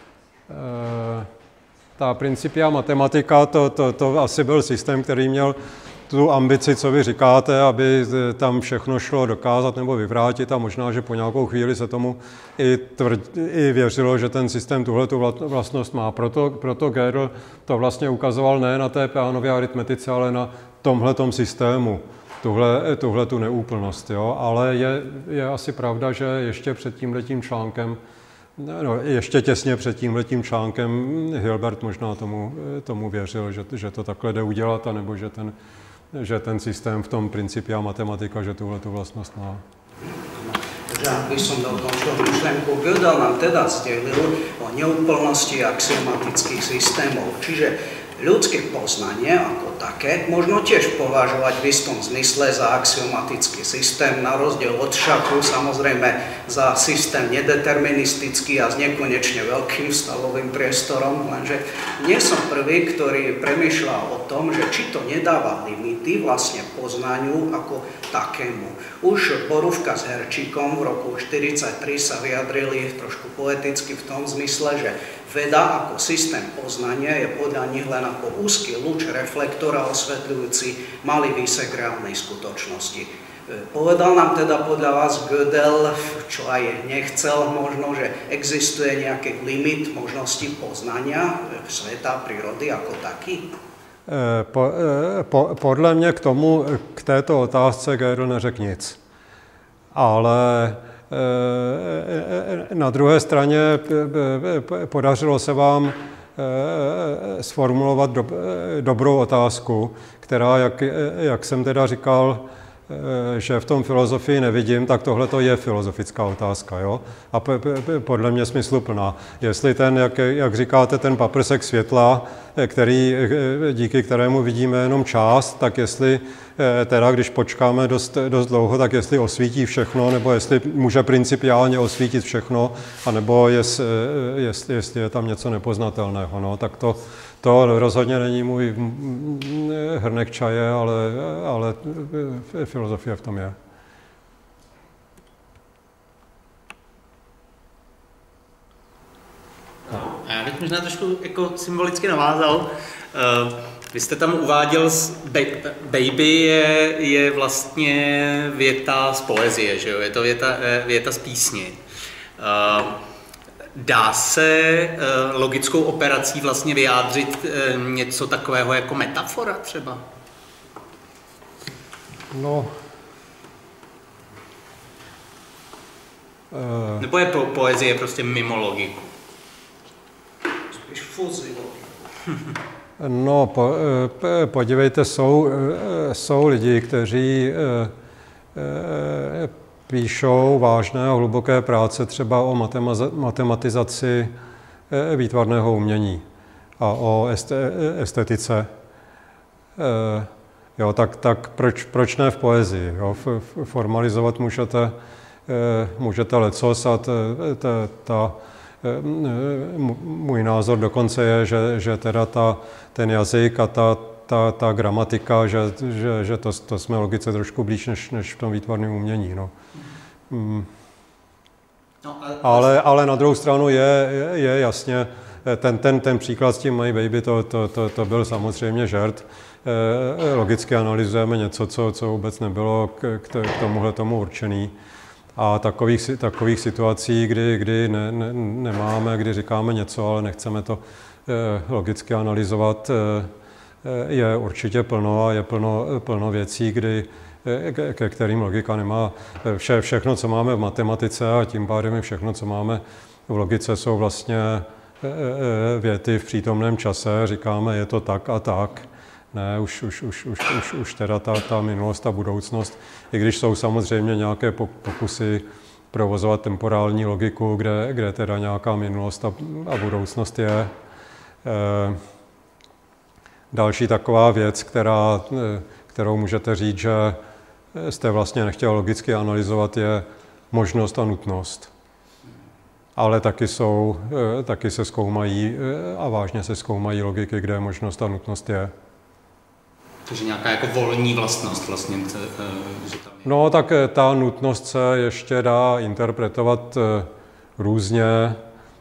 S2: ta Principia Mathematica, to, to, to asi byl systém, který měl tu ambici, co vy říkáte, aby tam všechno šlo dokázat nebo vyvrátit a možná, že po nějakou chvíli se tomu i, tvrd, i věřilo, že ten systém tuhletu vlastnost má. Proto, proto Gödel to vlastně ukazoval ne na té Peanově aritmetice, ale na tomhletom systému, tuhle, tuhle tu neúplnost. Jo? Ale je, je asi pravda, že ještě před tímhletím článkem, no, ještě těsně před tímhletím článkem Hilbert možná tomu, tomu věřil, že, že to takhle jde udělat, anebo že ten že ten systém v tom Principia Mathematica, že tuhle tu vlastnost má.
S5: Takže aby som dokončil myšlenku, Gödel nám teda sdelil o neúplnosti axiomatických systémov. Čiže ľudské poznanie ako také možno tiež považovať v istom zmysle za axiomatický systém, na rozdiel od šachu samozrejme za systém nedeterministický a s nekonečne veľkým stavovým priestorom, lenže nie som prvý, ktorý premýšľa o tom, že či to nedáva limity vlastne poznaniu ako takému. Už Borúvka s Herčíkom v roku štyridsaťtri sa vyjadrili trošku poeticky v tom zmysle, že veda ako systém poznania je podľa nich len ako úzky lúč reflektora osvetľujúci malý výsek reálnej skutočnosti. Povedal nám teda podľa vás Gödel, čo aj nechcel možno, že existuje nejaký limit možnosti poznania sveta, prírody ako taký?
S2: Po, po, podle mě k tomu, k této otázce Gödel neřekl nic. Ale na druhé straně podařilo se vám sformulovat do, dobrou otázku, která, jak, jak jsem teda říkal, že v tom filozofii nevidím, tak tohle to je filozofická otázka, jo? A p- p- podle mě smysluplná. Jestli ten, jak, jak říkáte, ten paprsek světla, který, díky kterému vidíme jenom část, tak jestli teda, když počkáme dost, dost dlouho, tak jestli osvítí všechno, nebo jestli může principiálně osvítit všechno, anebo jest, jestli, jestli je tam něco nepoznatelného, no, tak to, to rozhodně není můj hrnek čaje, ale, ale filozofie v tom je.
S6: A já bych možná trošku jako symbolicky navázal. Uh, vy jste tam uváděl, baby je, je vlastně věta z poezie, že jo? Je to věta, věta z písně. Uh, dá se uh, logickou operací vlastně vyjádřit uh, něco takového jako metafora třeba?
S2: No.
S6: Uh, Nebo je po, poezie prostě mimo logiku?
S5: Spíš fúzi logiku.
S2: No, po, podívejte, jsou, jsou lidi, kteří píšou vážné a hluboké práce třeba o matematizaci výtvarného umění a o estetice. Jo, tak, tak proč, proč ne v poezii? Jo? Formalizovat můžete, můžete lecos a ta, ta, ta můj názor dokonce je, že, že teda ta, ten jazyk a ta, ta, ta gramatika, že, že, že to, to jsme logice trošku blíž než, než v tom výtvarném umění. No. Mm. No, ale, ale na druhou stranu je, je, je jasně, ten, ten, ten příklad s tím My Baby, to, to, to, to byl samozřejmě žert. Logicky analyzujeme něco, co, co vůbec nebylo k, k tomuhle tomu určený. A takových, takových situací, kdy, kdy ne, ne, nemáme, kdy říkáme něco, ale nechceme to eh, logicky analyzovat, eh, je určitě plno a je plno, plno věcí, kdy, eh, ke kterým logika nemá. Vše, všechno, co máme v matematice a tím pádem i všechno, co máme v logice, jsou vlastně eh, věty v přítomném čase. Říkáme, je to tak a tak. Ne, už, už, už, už, už, už teda ta, ta minulost a budoucnost, i když jsou samozřejmě nějaké pokusy provozovat temporální logiku, kde, kde teda nějaká minulost a, a budoucnost je. E, další taková věc, která, kterou můžete říct, že jste vlastně nechtěl logicky analyzovat, je možnost a nutnost. Ale taky, jsou, taky se zkoumají a vážně se zkoumají logiky, kde možnost a nutnost je.
S6: Takže nějaká jako volní vlastnost vlastně. Že tam je.
S2: No tak ta nutnost se ještě dá interpretovat různě.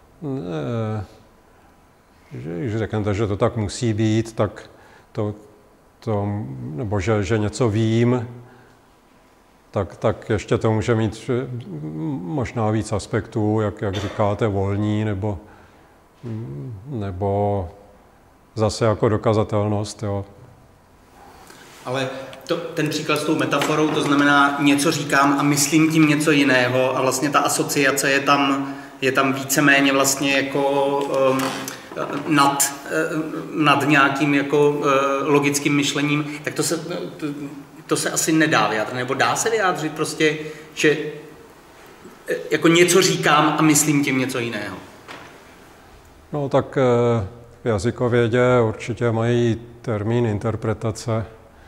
S2: Když řeknete, že to tak musí být, tak to, to nebo že, že něco vím, tak, tak ještě to může mít možná víc aspektů, jak, jak říkáte, volní, nebo, nebo zase jako dokazatelnost. Jo.
S6: Ale to, ten příklad s tou metaforou, to znamená, něco říkám a myslím tím něco jiného a vlastně ta asociace je tam, je tam víceméně vlastně jako um, nad, nad nějakým jako uh, logickým myšlením, tak to se, to, to se asi nedá vyjádřit, nebo dá se vyjádřit prostě, že jako něco říkám a myslím tím něco jiného.
S2: No tak v jazykovědě určitě mají termín interpretace.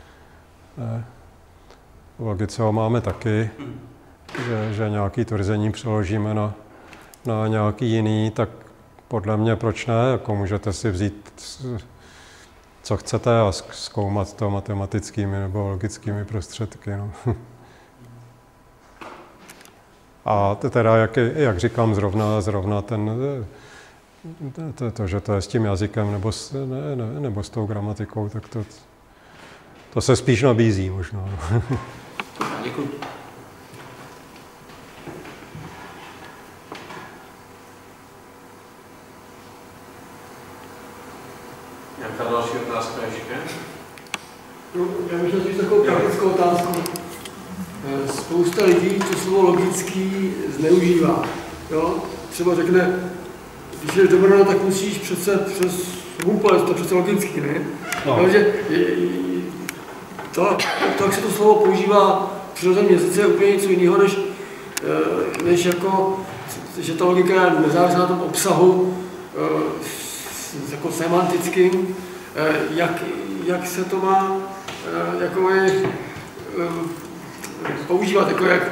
S2: V logice ho máme taky, že, že nějaký tvrzení přeložíme na, na nějaký jiný, tak podle mě proč ne, jako můžete si vzít, co chcete a zkoumat to matematickými nebo logickými prostředky. No. A teda, jak, jak říkám, zrovna, zrovna ten, to, to, že to je s tím jazykem nebo s, ne, ne, nebo s tou gramatikou, tak to, to se spíš nabízí možná.
S6: Děkuji.
S1: Nějaká další otázka ještě?
S4: No, já bych chtěl říct takovou praktickou otázku. Spousta lidí to slovo logický zneužívá. Jo? Třeba řekne, když jdeš do Brna, tak musíš přece přes Hůpole, to je přece logický, ne?
S2: No.
S4: Takže to, to, jak se to slovo používá v přirozeném jazyce, je úplně něco jiného, než, než jako, že ta logika je nezávislá na tom obsahu, jako semantickým, jak, jak se to má jako je, používat, jako jak,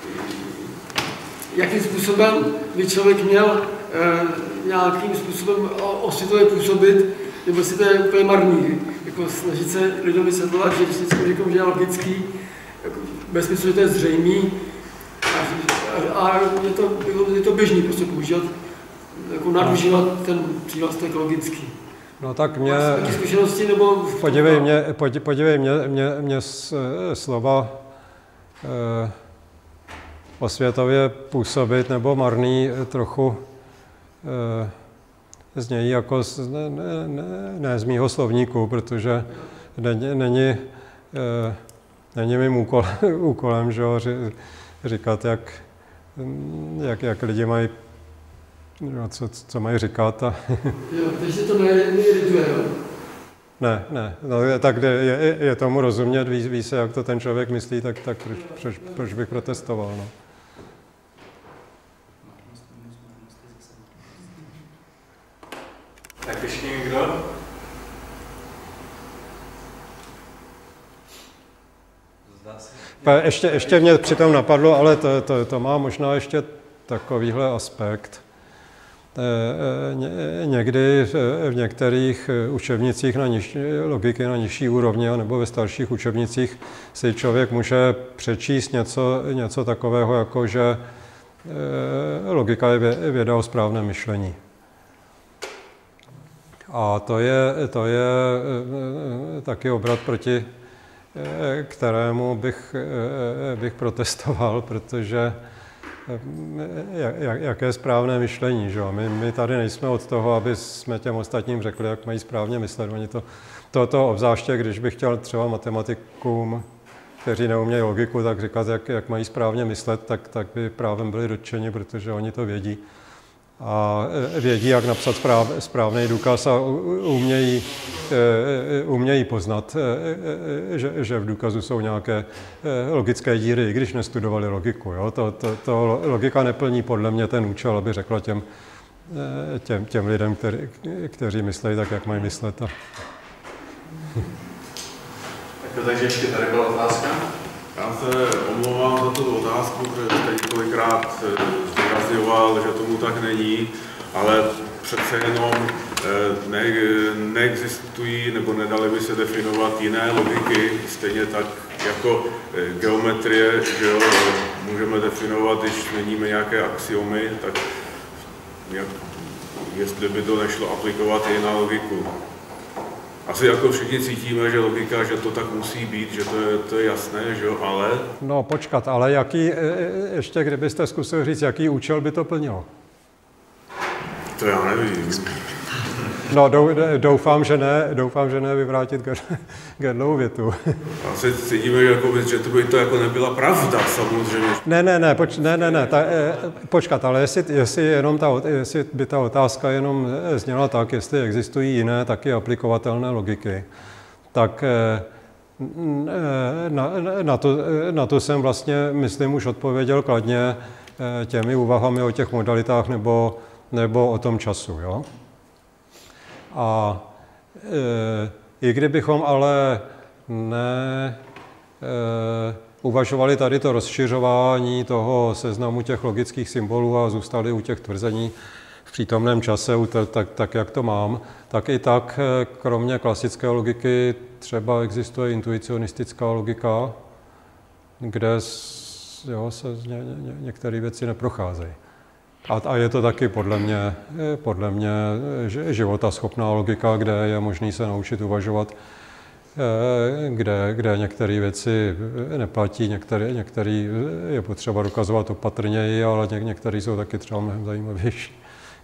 S4: jakým způsobem by člověk měl nějakým způsobem osvětově působit, nebo si to je úplně marný, jako snažit se lidem vysvětlovat, že když něco říkám, že je logický, jako bez smyslu, že to je zřejmý, a, a je, to, je to běžný prostě používat, jako nadužívat ten přívlastek logický.
S2: No tak mě...
S4: Máš zkušenosti, nebo...
S2: Podívej mě, podívej mě, mě, mě slova eh, osvětově působit nebo marný trochu eh, znějí jako z, ne, ne, ne, ne z mýho slovníku, protože není, není, eh, není mým úkol, úkolem, že ho, říkat, jak, jak, jak lidi mají, co, co mají říkat. A
S4: jo, takže to neirituje, jo?
S2: Ne, ne, no, tak je, je, je tomu rozumět, ví, ví se, jak to ten člověk myslí, tak, tak proč, proč, proč bych protestoval, no.
S1: Tak ještě někdo?
S2: Ještě, ještě mě přitom napadlo, ale to, to, to má možná ještě takovýhle aspekt. Někdy v některých učebnicích na niž, logiky na nižší úrovni nebo ve starších učebnicích si člověk může přečíst něco, něco takového, jako že logika je věda o správném myšlení. A to je, to je taky obrat, proti kterému bych, bych protestoval, protože Jak, jaké správné myšlení, že jo? My, my tady nejsme od toho, aby jsme těm ostatním řekli, jak mají správně myslet. Oni to, to, to obzvláště, když bych chtěl třeba matematikům, kteří neumějí logiku, tak říkat, jak, jak mají správně myslet, tak, tak by právem byli dotčeni, protože oni to vědí. A vědí, jak napsat správ, správný důkaz a umějí, umějí poznat, že, že v důkazu jsou nějaké logické díry, i když nestudovali logiku. Jo? To, to, to logika neplní podle mě ten účel, aby řekla těm, těm, těm lidem, který, kteří myslí tak, jak mají myslet. A...
S1: Takže ještě tady byla otázka.
S7: Já se omlouvám za tu otázku, protože jste několikrát zdůrazňoval, že tomu tak není, ale přece jenom ne, neexistují nebo nedali by se definovat jiné logiky, stejně tak jako geometrie, že jo, můžeme definovat, když změníme nějaké axiomy, tak jak, jestli by to nešlo aplikovat i na logiku. Asi jako všichni cítíme, že logika, že to tak musí být, že to je, to je jasné, že jo, ale...
S2: No počkat, ale jaký, ještě kdybyste zkusil říct, jaký účel by to plnilo?
S7: To já nevím.
S2: No doufám, že ne, doufám, že ne vyvrátit Gödelovu větu.
S7: Asi cítíme, že, jako, že to by to jako nebyla pravda, samozřejmě.
S2: Ne, ne, ne, poč, ne, ne, ne ta, eh, počkat, ale jestli, jestli, jenom ta, jestli by ta otázka jenom zněla tak, jestli existují jiné taky aplikovatelné logiky, tak eh, na, na, to, na to jsem vlastně, myslím, už odpověděl kladně eh, těmi úvahami o těch modalitách nebo, nebo o tom času, jo? A e, i kdybychom ale ne e, uvažovali tady to rozšiřování toho seznamu těch logických symbolů a zůstali u těch tvrzení v přítomném čase, tak, tak jak to mám, tak i tak kromě klasické logiky třeba existuje intuicionistická logika, kde jo, se ně, ně, některé věci neprocházejí. A, a je to taky podle mě, podle mě životaschopná logika, kde je možné se naučit uvažovat, kde, kde některé věci neplatí, některé, některé je potřeba dokazovat opatrněji, ale ně, některé jsou taky třeba mnohem zajímavější.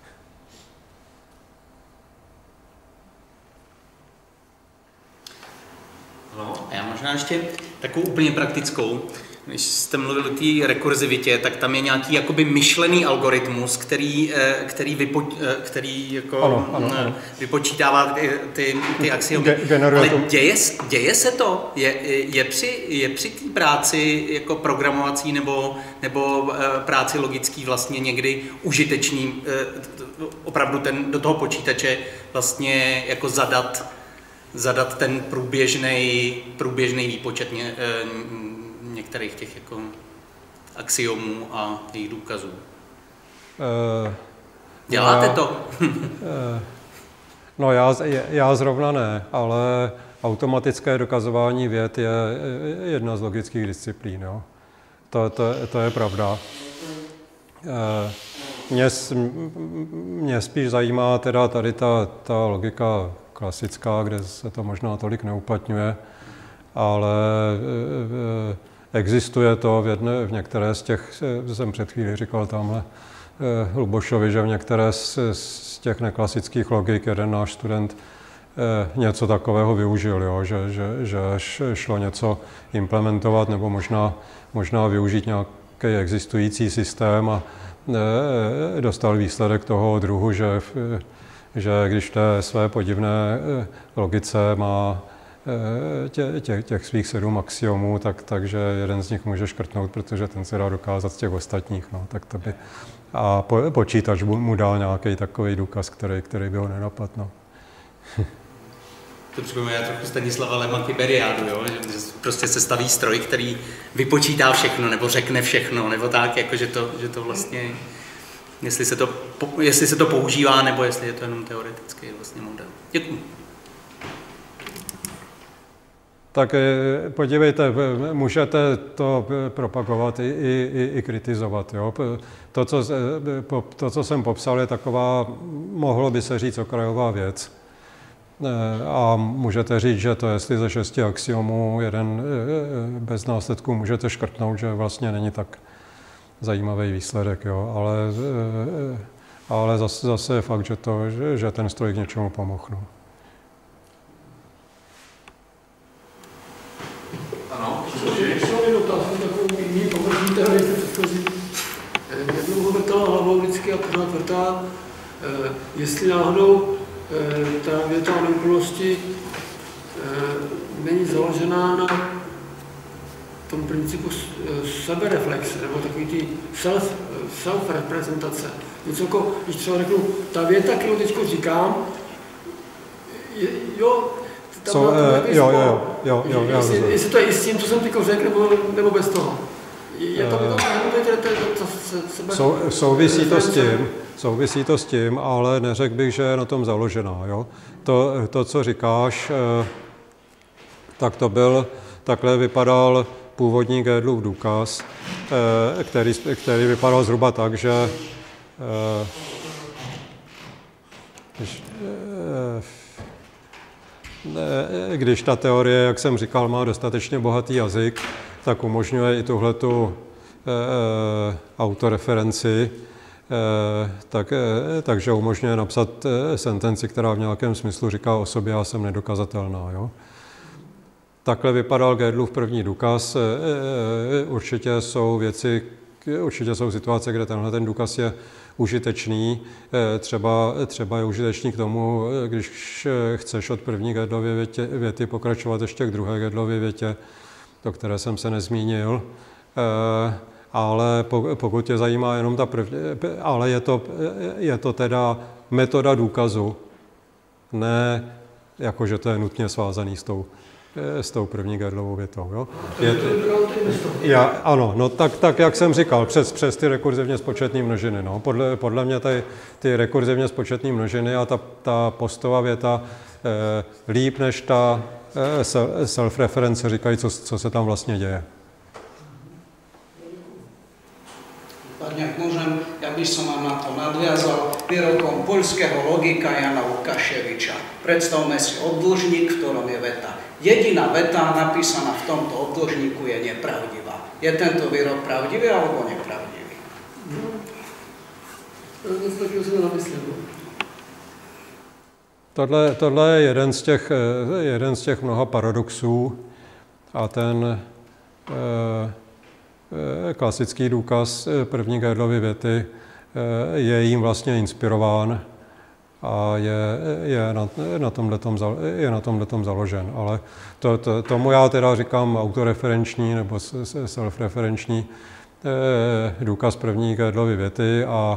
S6: No, a já možná ještě takovou úplně praktickou. Když jste mluvil o té rekurzivitě, tak tam je nějaký jakoby myšlený algoritmus, který, který, vypo, který jako
S2: ano, ano, ano.
S6: vypočítává ty, ty, ty axiomy. Ale děje, děje se to? Je, je při, je při té práci jako programovací nebo, nebo práci logický vlastně někdy užitečný opravdu ten, do toho počítače vlastně jako zadat, zadat ten průběžný průběžný výpočet ně, některých těch jako axiomů a jejich důkazů.
S2: Uh,
S6: Děláte
S2: no,
S6: to?
S2: uh, no já, já zrovna ne, ale automatické dokazování věd je jedna z logických disciplín. Jo. To, to, to je pravda. Uh, mě, mě spíš zajímá teda tady ta, ta logika klasická, kde se to možná tolik neuplatňuje, ale uh, existuje to v, jedné, v některé z těch, jsem před chvíli říkal tamhle eh, Lubošovi, že v některé z, z těch neklasických logik jeden náš student eh, něco takového využil, jo, že, že, že šlo něco implementovat nebo možná, možná využít nějaký existující systém a eh, dostal výsledek toho druhu, že, že když v té své podivné eh, logice má Tě, tě, těch svých sedm axiomů, tak, takže jeden z nich může škrtnout, protože ten se dá dokázat z těch ostatních. No, tak to by, a po, počítač mu dal nějaký takový důkaz, který, který by ho nenapadl. No.
S6: To připomíná trochu Stanislava Lema Tiberiádu, jo? Že prostě se staví stroj, který vypočítá všechno, nebo řekne všechno, nebo tak, jako že to, že to vlastně, jestli se to, jestli se to používá, nebo jestli je to jenom teoretický vlastně model. Děkuji.
S2: Tak podívejte, můžete to propagovat i, i, i kritizovat. Jo? To, co, to, co jsem popsal, je taková, mohlo by se říct, okrajová věc. A můžete říct, že to jestli ze šesti axiomů jeden bez následků můžete škrtnout, že vlastně není tak zajímavý výsledek. Jo? Ale, ale zase, zase je fakt, že, to, že, že ten stroj k něčemu pomohl. No.
S4: Mě dlouho vrtala hlavou vždycky a pořád vrtá, jestli náhodou ta věta o neúplnosti není založená na tom principu sebereflexe, nebo takový ty self, self-reprezentace. Něco jako, když třeba řeknu, ta věta, kterou teď říkám, je, jo,
S2: So, uh, jo, jo, jo, jo, jo,
S4: jestli, jestli to je i s tím, co jsem teď řekl, nebo, nebo bez toho. Je to
S2: Sou, souvisí to s tím, souvisí to s tím, ale neřekl bych, že je na tom založená. Jo? To, to, co říkáš, tak to byl, takhle vypadal původní Gödelův důkaz, který, který vypadal zhruba tak, že když, když ta teorie, jak jsem říkal, má dostatečně bohatý jazyk, tak umožňuje i tuhletu e, autoreferenci, e, tak, e, takže umožňuje napsat e, sentenci, která v nějakém smyslu říká o sobě, já jsem nedokazatelná. Jo? Takhle vypadal Gödelův první důkaz. E, e, určitě jsou věci, určitě jsou situace, kde tenhle ten důkaz je užitečný. E, třeba, třeba je užitečný k tomu, když chceš od první Gödelovy větě, věty pokračovat ještě k druhé Gödelově větě, o které jsem se nezmínil, e, ale pokud tě zajímá jenom ta první, ale je to, je to teda metoda důkazu, ne jako, že to je nutně svázaný s tou, s tou první Gödelovou větou. Jo? Je, já, ano, no tak, tak, jak jsem říkal, přes, přes ty rekurzivně spočetné množiny. No. Podle, podle mě tady, ty rekurzivně spočetné množiny a ta, ta postová věta eh, líp než ta eh, self-reference říkají, co, co se tam vlastně děje.
S5: Ak môžem, ja by som vám na to nadviazal výrokom poľského logika Jana Łukaševiča. Predstavme si obdĺžnik, v ktorom je veta. Jediná veta napísaná v tomto obdĺžniku je nepravdivá. Je tento výrok pravdivý alebo nepravdivý?
S2: Tohle, tohle je jeden z těch, jeden z těch mnoha paradoxů a ten eh, klasický důkaz první Gödelovy věty je jim vlastně inspirován a je, je, na, na tomhletom, je na tomhletom založen. Ale to, to, tomu já teda říkám autoreferenční nebo self-referenční důkaz první Gödelovy věty a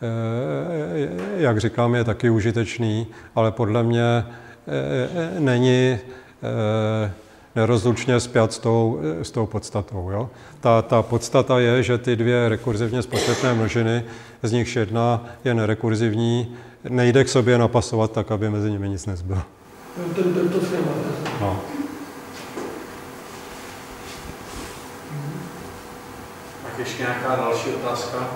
S2: jak říkám, je taky užitečný, ale podle mě není nerozlučně spjat s tou, s tou podstatou. Jo? Ta, ta podstata je, že ty dvě rekurzivně spočetné množiny, z nichž jedna je nerekurzivní, nejde k sobě napasovat tak, aby mezi nimi nic nezbylo. No.
S1: Tak ještě nějaká další otázka?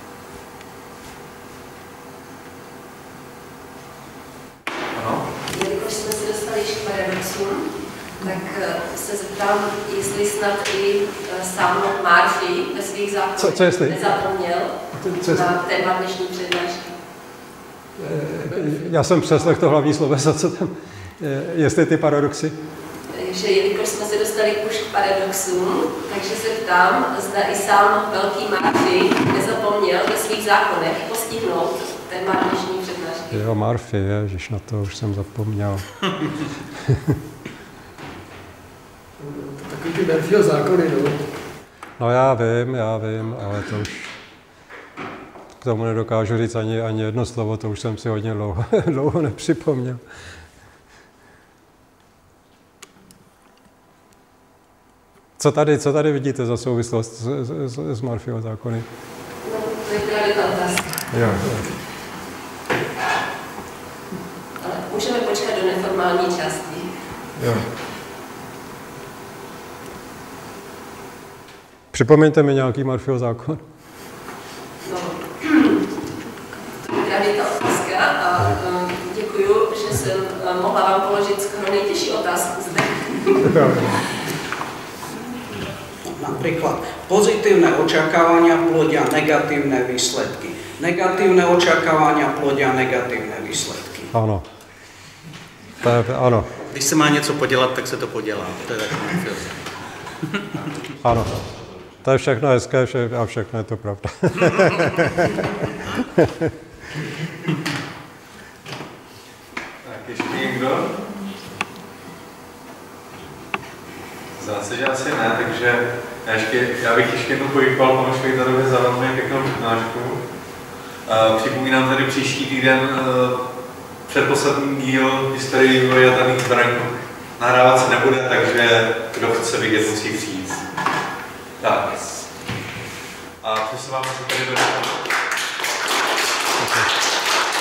S1: Ano?
S8: Jelikož jsme se dostali již k paradoxům, tak se zeptám, jestli snad i sám Murphy ve svých zákonech nezapomněl co, co na téma dnešní přednášky.
S2: Já jsem přeslech to hlavní sloveso, co tam, jestli ty paradoxy?
S8: Že jelikož jsme se dostali už k paradoxům, takže se ptám, zda i sám velký Murphy nezapomněl ve svých zákonech postihnout téma dnešní přednášky.
S2: Jo, Murphy, ježiš, na to už jsem zapomněl.
S4: Takový ty Murphyho zákony, no.
S2: No já vím, já vím, ale to už k tomu nedokážu říct ani, ani jedno slovo, to už jsem si hodně dlouho, dlouho nepřipomněl. Co tady, co tady vidíte za souvislost s, s, s Murphyho zákony?
S8: No, to je právě ta otázka.
S2: Jo.
S8: Ale můžeme počkat do neformální části.
S2: Jo. Připomeňte mi nějaký Murphyho zákon.
S8: No, právě ta otázka a um, děkuju, že jsem um, mohla vám položit skoro nejtěžší otázku zde.
S5: Napríklad pozitívne očakávania plodia negatívne výsledky. Negatívne očakávania plodia negatívne výsledky.
S2: Ano. To je, ano.
S6: Když se má něco podělat, tak se to podělá. To je takový film.
S2: Ano. To je všechno hezké vše, a všechno je to pravda.
S1: Tak ještě někdo? Zdá se, že asi ne, takže já, ještě, já bych ještě jednou poděkoval panu Švejtarovi za velmi pěknou přednášku. Uh, připomínám tady příští týden uh, předposlední díl historie vývoje jaderných zbraní. Nahrávat se nebude, takže kdo chce vidět, musí přijít. Tak. a přesouváme se tady do